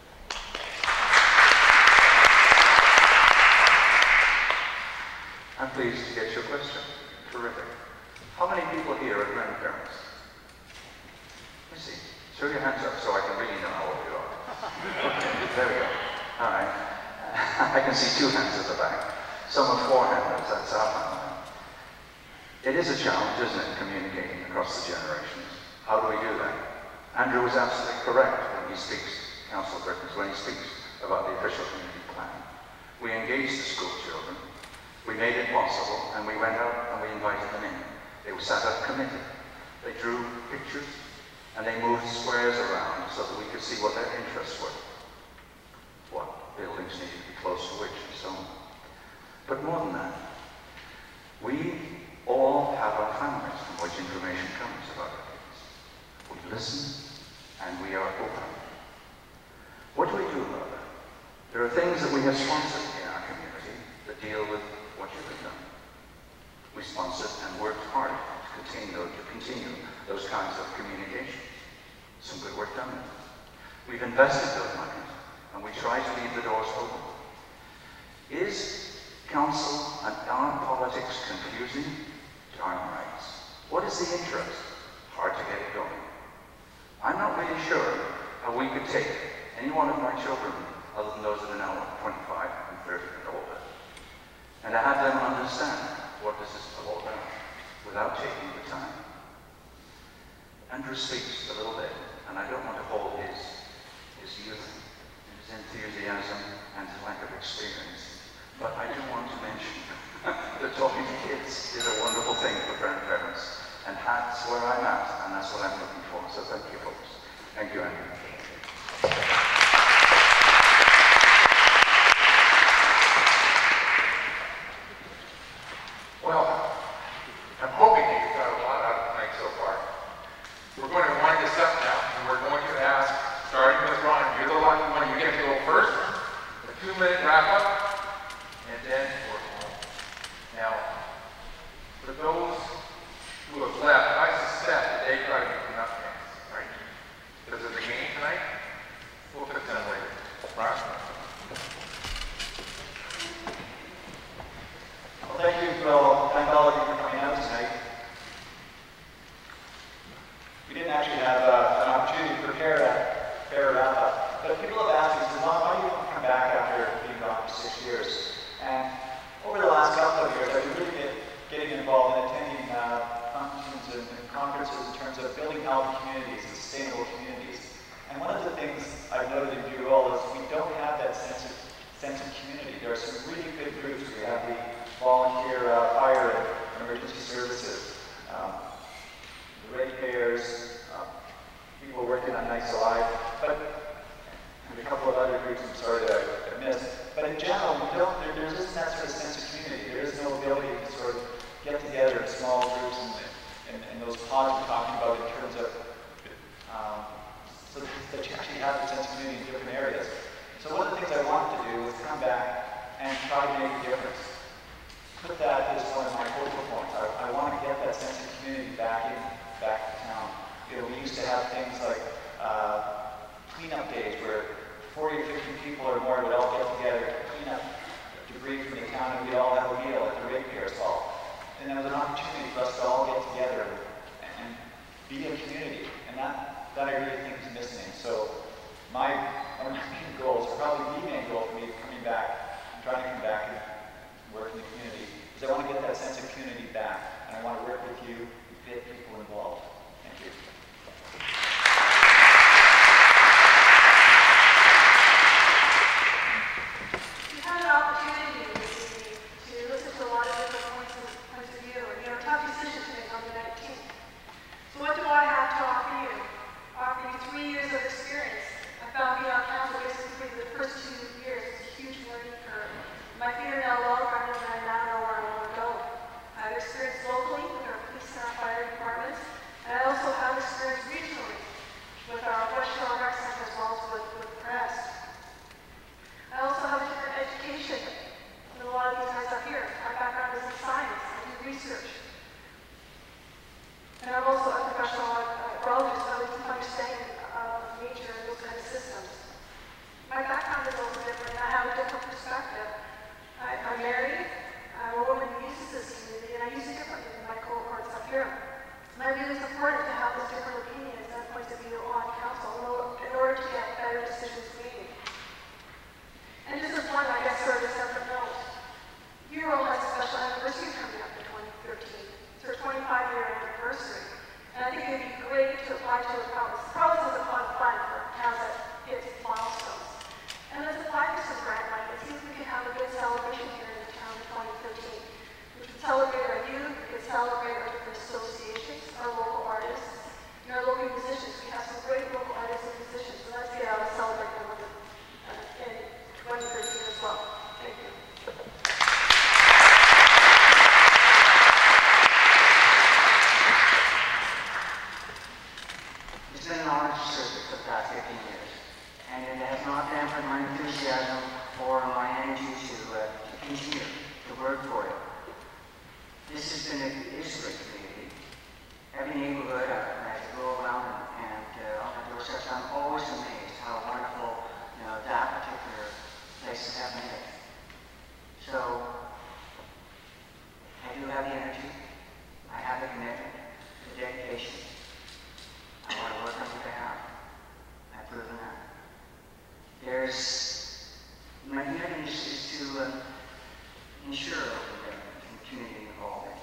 I'm pleased to get your question. Terrific. How many people here are grandparents? Let me see. Show your hands up so I can really know how old you are. Okay, there we go. All right. I can see two hands at the back. So Some are forehanders, that's our family. It is a challenge, isn't it, communicating across the generations? How do we do that? Andrew was absolutely correct when he speaks, Councillor Perkins, when he speaks about the official community plan. We engaged the school children, we made it possible, and we went out and we invited them in. They were sat up committee. They drew pictures, and they moved squares around so that we could see what their interests were. What buildings needed to be close to which, and so on. But more than that, we all have our families from which information comes about our kids. We listen, and we are open. What do we do about that? There are things that we have sponsored in our community that deal with what you have done. We sponsored and worked hard to continue, to continue those kinds of communication. Some good work done. We've invested those monies, and we try to leave the doors open. Is council and our politics confusing? Darn right. What is the interest? Hard to get it going. I'm not really sure how we could take any one of my children, other than those that are now twenty-five and thirty and older, and to have them understand what this is all about without taking the time. Andrew speaks a little bit, and I don't want to hold his, his youth, his enthusiasm, and his lack of experience, but I do want to mention that talking to kids is a wonderful thing for grandparents, and that's where I'm at, and that's what I'm looking for. So thank you, folks. Thank you, Andrew. Well, I'm hoping you've got a lot out of tonight so far. We're going to wind this up now, and we're going to ask, starting with Ron, you're the lucky one, you get to go first, a two-minute wrap-up, and then we're home. Now, for those who have left, I suspect that they've got to be enough hands, right? Because of the game tonight, we'll fix them later. Ron? Well, thank you, Phil. Thank all of you for coming out tonight. We didn't actually have uh, an opportunity to prepare a fair wrap-up, but people have asked me, Mom, why do you want to come back after being gone for six years? And over the last couple of years, I've been really get, getting involved in attending uh, functions and, and conferences in terms of building healthy communities and sustainable communities. And one of the things I've noted in Bureau is we don't have that sense of, sense of community. There are some really good groups. We have the volunteer uh, fire and emergency services, um, the ratepayers, um, people working on Nights Alive, but and a couple of other groups I'm sorry that I, I missed. But in general, we don't, there, there isn't that sort of sense of community. There is no ability to sort of get together in small groups and, and, and those pods we're talking about in terms of, um, so that you actually have a sense of community in different areas. So one of the things I wanted to do was come back and try to make a difference. Put that as one of my focal points. I, I want to get that sense of community back in, back to town. You know, we used to have things like uh, cleanup days where forty or fifty people or more would all get together to clean up debris from the town, and we'd all have a meal at the ratepayers hall. And there was an opportunity for us to all get together and, and be a community, and that, that I really think is missing. So my, one of my main goals, or probably the main goal for me coming back, I'm trying to come back and work in the community, is I want to get that sense of community back, and I want to work with you and get people involved. Thank you. We've had an opportunity this evening to listen to a lot of different points of, points of view, and you know, tough decisions to make on the nineteenth. So what do I have to offer you? Offer you three years of experience. I found for my energy to, uh, to continue to work for you. This has been a, it is a great community. Every neighborhood uh, I go around and uh, on my doorsteps, I'm always amazed how wonderful, you know, that particular place has made it. So, I do have the energy, I have the commitment, the dedication. I want to work on your behalf. I've proven that. There's, my commitment is, is to uh, ensure open government and community involvement.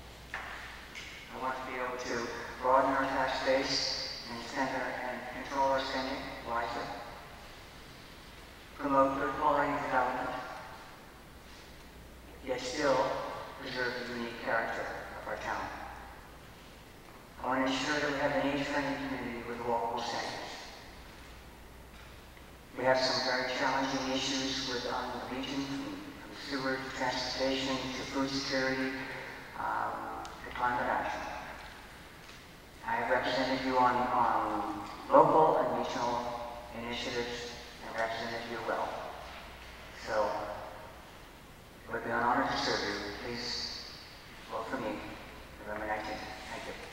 I want to be able to broaden our tax base and spend our, and control our spending wisely. Promote good quality development, yet still preserve the unique character of our town. I want to ensure that we have an age-friendly community with walkable centers. We have some very challenging issues with on the region, from, from sewer to transportation to food security um, to climate action. I have represented you on, on local and regional initiatives and represented you well. So, it would be an honor to serve you. Please vote for me, November nineteenth. Thank you.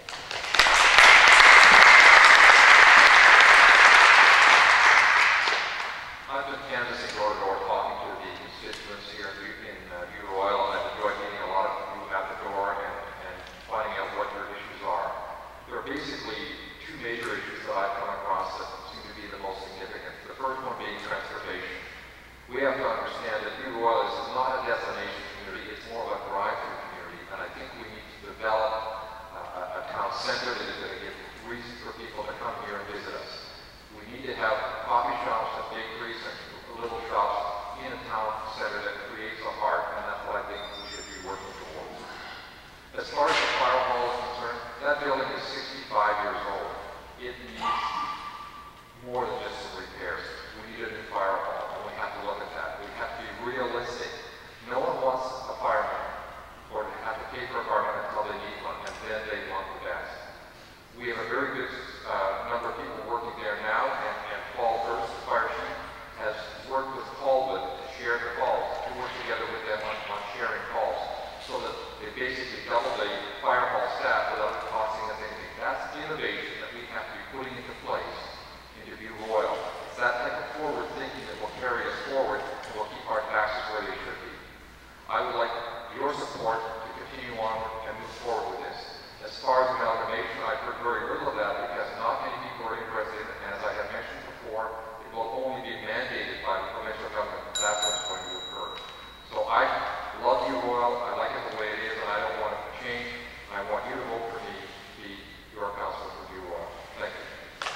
I've been canvassing door to door, talking to the constituents here in uh, View Royal, and I've enjoyed meeting a lot of you at the door and, and finding out what your issues are. There are basically two major issues that I've come across that seem to be the most significant. The first one being transportation. We have to understand that View Royal is not a destination community, it's more of a drive-through community, and I think we need to develop uh, a, a town center that is going to give reasons for people to come here and visit us. We need to have coffee shops and bakeries and little shops in a town center that creates a heart, and that's what I think we should be working towards. As far as the fire hall is concerned, that building is sixty-five years old. It needs more than just some repairs. We need a new fire hall, and we have to look at that. We have to be realistic. No one wants a fireman or to have to pay for a fireman until they need one, and then they want the best. We have a very good uh, number of people working there now, and, and Paul Hurst, the fire chief, has worked with Colwood to share the calls, to work together with them on, on sharing calls, so that they basically double the fire hall staff without costing us anything. That's the innovation that we have to be putting into place into View Royal. It's that type of forward thinking that will carry us forward and will keep our taxes where they should be. I would like your support to continue on and move forward with this. As far as amalgamation, I've heard very little of that because not many people are interested, and as I have mentioned before, it will only be mandated by the provincial government. That's what's going to occur. So I love View Royal, I like it the way it is, and I don't want it to change. I want you to vote for me to be your councillor for View Royal. Thank you.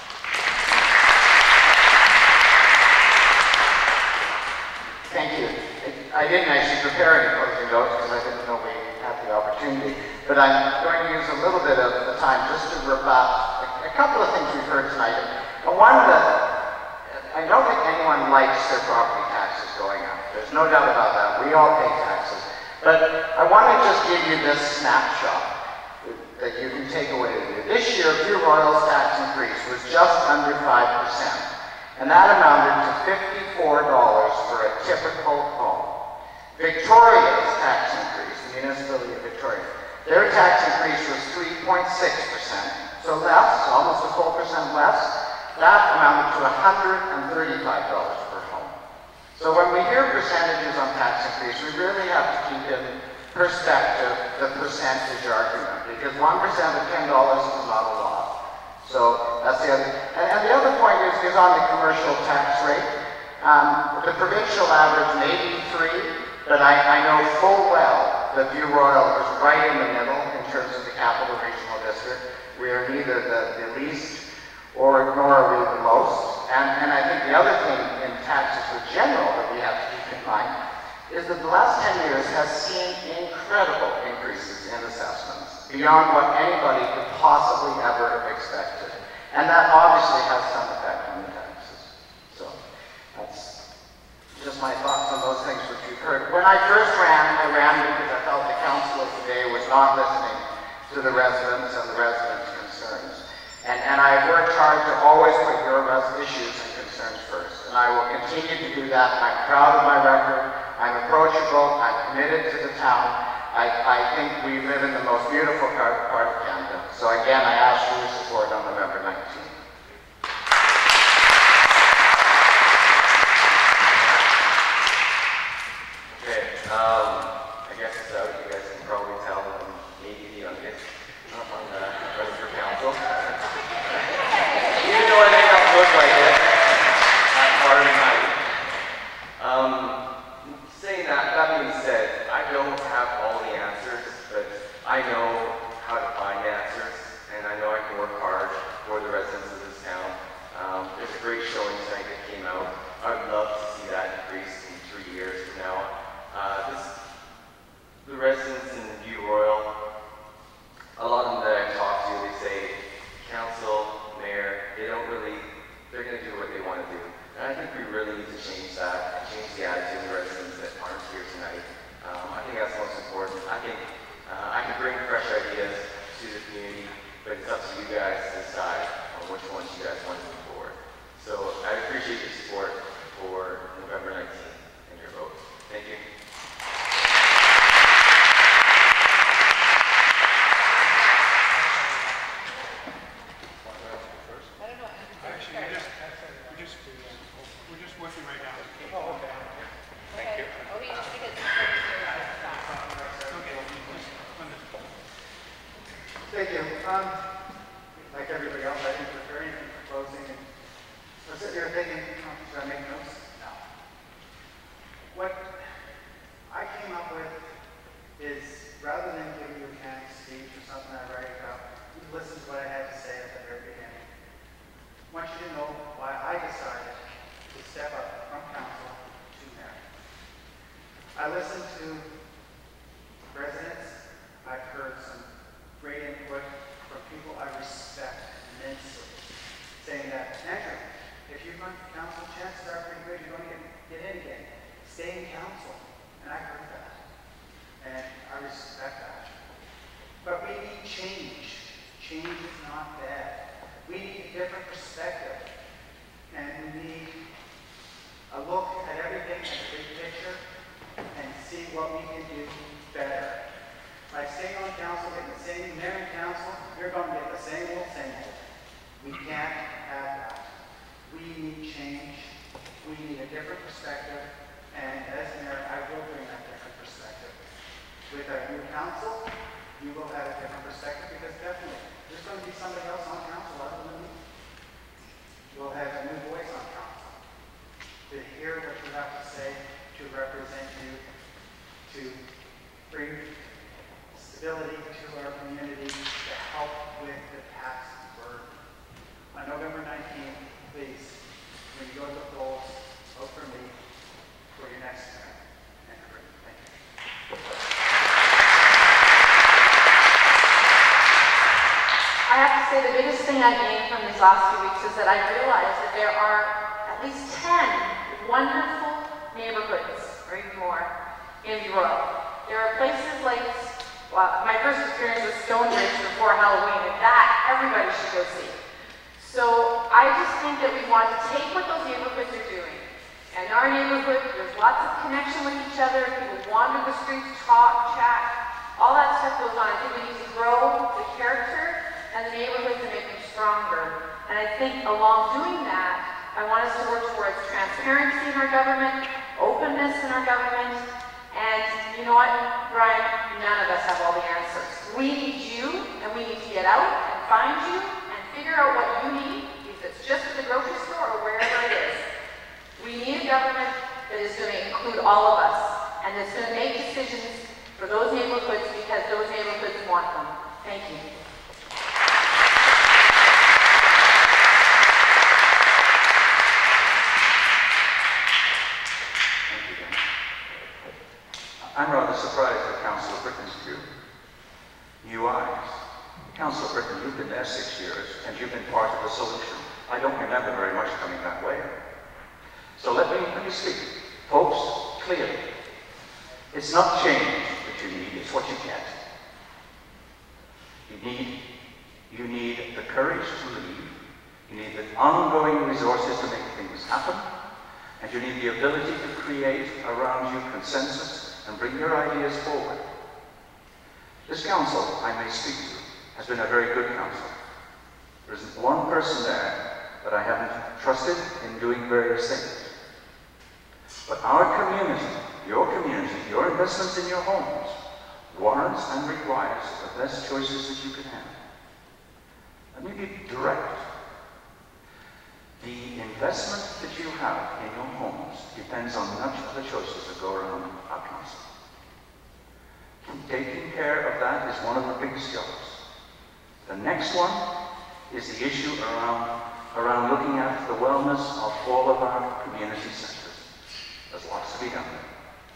Thank you. I didn't actually prepare any closing notes because I didn't know we had the opportunity, but I'm going to use a little bit of the time just to rebut a, a couple of things we've heard tonight. And one that I don't think anyone likes their property taxes going up. There's no doubt about that. We all pay taxes. But I want to just give you this snapshot that you can take away with you. This year, View Royal's tax increase was just under five percent. And that amounted to fifty-four dollars for a typical home. Victoria's tax increase, the municipality of Victoria, their tax increase was three point six percent, so less, almost a full percent less. That amounted to one hundred thirty-five dollars per home. So when we hear percentages on tax increase, we really have to keep in perspective the percentage argument, because one percent of ten dollars is not a lot. So that's the other. And, and the other point is, is on the commercial tax rate. Um, the provincial average may be three, but I, I know full well that View Royal is right in the middle in terms of the capital regional district. We are neither the, the least or nor are we the most. And, and I think the other thing in taxes in general that we have to keep in mind is that the last ten years has seen incredible increases in assessments beyond what anybody could possibly ever have expected. And that obviously has some effect on the taxes. So that's just my thoughts on those things which you've heard. When I first ran, I ran because I felt the council of today was not listening to the residents and the residents' concerns. And, and I worked hard to always put your res- issues and concerns first. and I will continue to do that. I'm proud of my record. I'm approachable. I'm committed to the town. I, I think we live in the most beautiful part, part of Canada. So again, I ask for your support on November nineteenth. Okay, um, I guess it's out. You guys can probably tell I'm maybe the youngest on the running for council. Even though I may not look like it at part of the night. Um, saying that, that being said, I don't have all the answers, but I know how to find answers, and I know I can work hard for the residents of this town. Um, there's a great showing tonight that came out. I would love to see that increase in three years from now. Uh, this, the residents in View Royal, a lot of them that I've talked to, they say, council, mayor, they don't really, they're going to do what they want to do. And I think we really need to change that and change the attitude of the residents that aren't here tonight. Um, I think that's most important. I think uh, I can bring fresh ideas to the community, but it's up to you guys to decide on which ones you guys want to move forward. So I appreciate your support for November nineteenth and your vote. Thank you. Actually, we're just, we're just, we're just working right now. Oh, okay. Thank you. Oh, he, because Thank you. Um, like everybody else, I didn't prepare anything for closing. And I was sitting here thinking, oh, should I make notes? No. What I came up with is, rather than giving you a canned speech or something I write about, you listen to what I had to say at the very beginning. I want you to know why I decided to step up from council to mayor. I listened to residents. I've heard some great input from people I respect immensely, saying that, Andrew, if you run for council, chances are pretty good you're going to get, get in again. Stay in council. And I heard that. And I respect that. But we need change. Change is not bad. We need a different perspective. And we need a look at everything in the big picture and see what we can do better. By staying on council, getting the same mayor and council, you're going to get the same old, same old. We can't have that. We need change. We need a different perspective. And as mayor, I will bring that different perspective. With our new council, you will have a different perspective because definitely there's going to be somebody else on council other than me. We'll have a new voice on council to hear what you have to say, to represent you, to bring stability to our community, to help with the tax burden. On November nineteenth, please, when you go to the polls, vote for me for your next term. Thank you. I have to say the biggest thing I gained from these last few weeks is that I realized that there are at least ten wonderful neighborhoods, or even more, in View Royal. There are places like, well, my first experience was Stonebridge before Halloween, and that everybody should go see. So I just think that we want to take what those neighborhoods are doing. And in our neighborhood, there's lots of connection with each other. People wander the streets, talk, chat. All that stuff goes on. I think we need to grow the character and the neighborhoods and make them stronger. And I think along doing that, I want us to work towards transparency in our government, openness in our government, and you know what, Brian, none of us have all the answers. We need you, and we need to get out and find you and figure out what you need, if it's just at the grocery store or wherever it is. We need a government that is going to include all of us, and that's going to make decisions for those neighborhoods because those neighborhoods want them. Thank you. I'm rather surprised at Councillor Britton's view. New eyes. Councillor Britton, you've been there six years, and you've been part of the solution. I don't remember very much coming that way. So let me, let me speak. Folks, clearly, it's not change that you need, it's what you get. You need, you need the courage to lead. You need the ongoing resources to make things happen. And you need the ability to create around you consensus and bring your ideas forward. This council, I may speak to, has been a very good council. There isn't one person there that I haven't trusted in doing various things. But our community, your community, your investments in your homes, warrants and requires the best choices that you can have. Let me be direct. The investment that you have in your homes depends on much of the choices that go around our council. Taking care of that is one of the biggest jobs. The next one is the issue around, around looking at the wellness of all of our community centers. There's lots to be done there.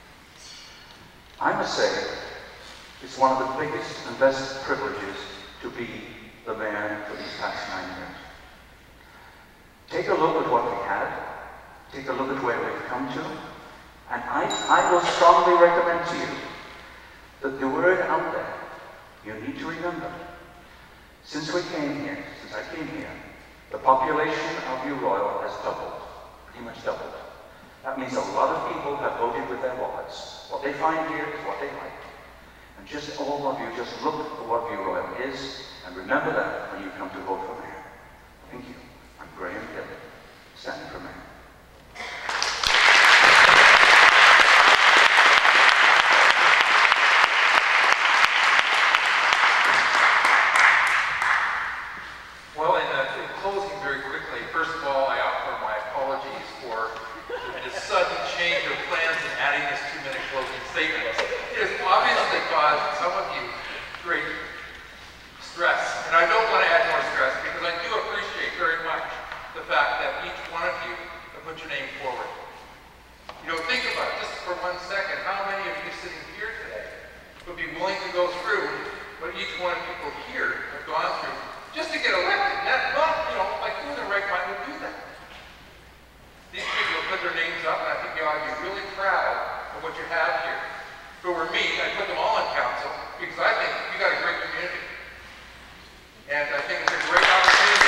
I must say, it's one of the biggest and best privileges to be the mayor for these past nine years. Take a look at what we had, take a look at where we've come to, and I, I will strongly recommend to you that the word out there, you need to remember, since we came here, since I came here, the population of View Royal has doubled, pretty much doubled. That means a lot of people have voted with their wallets. What they find here is what they like. And just all of you, just look at what View Royal is, and remember that when you come to vote for mayor. Thank you. I'm Graham Hill, standing for mayor. Well, in, uh, in closing very quickly, first of all, I offer my apologies for this sudden change of plans and adding this two-minute closing statement. It has obviously caused some of you great stress, and I don't want to add more stress because I do appreciate very much the fact that each one of you have put your name forward. You know, think about it just for one second. How many of you sitting here today would be willing to go through what each one of people here have gone through just to get elected? Not, not you know, like who in their right mind would do that? These people have put their names up, and I think you ought to be really proud of what you have here. If it were me, I'd put them all on council because I think you got a great community. And I think it's a great opportunity.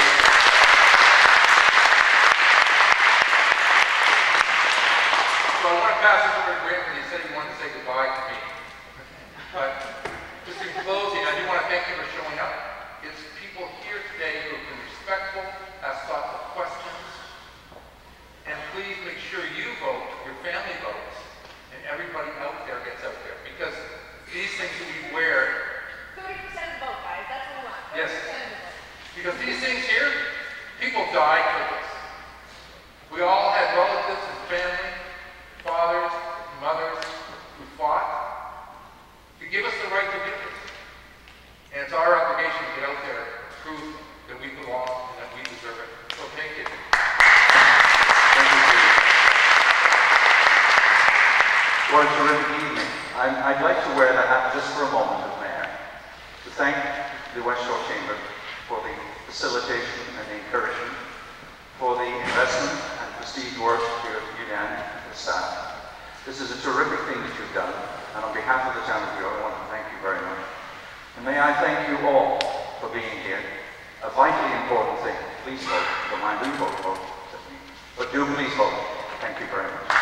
So I want to pass this over to Graham because he said he wanted to say goodbye to me. But just in closing, I do want to thank you for showing up. It's people here today who have been respectful, asked thoughtful questions. And please make sure you vote, your family votes, and everybody out there gets out there. Because these things that we wear. thirty percent of the vote, guys. That's what we want. Yes. Because these things here, people died for this. We all had relatives and family, fathers, mothers, who fought to give us the right to do this. And it's our obligation to get out there and prove that we belong and that we deserve it. So thank you. Thank you, Steve. What a terrific evening. I'm, I'd like to wear the hat just for a moment as mayor to thank the West Shore Chamber for the facilitation and the encouragement, for the investment and prestige work here at U D A N and the staff. This is a terrific thing that you've done, and on behalf of the town of View, I want to thank you very much. And may I thank you all for being here. A vitally important thing. Please vote. Don't mind who you vote for, but do please vote. Thank you very much.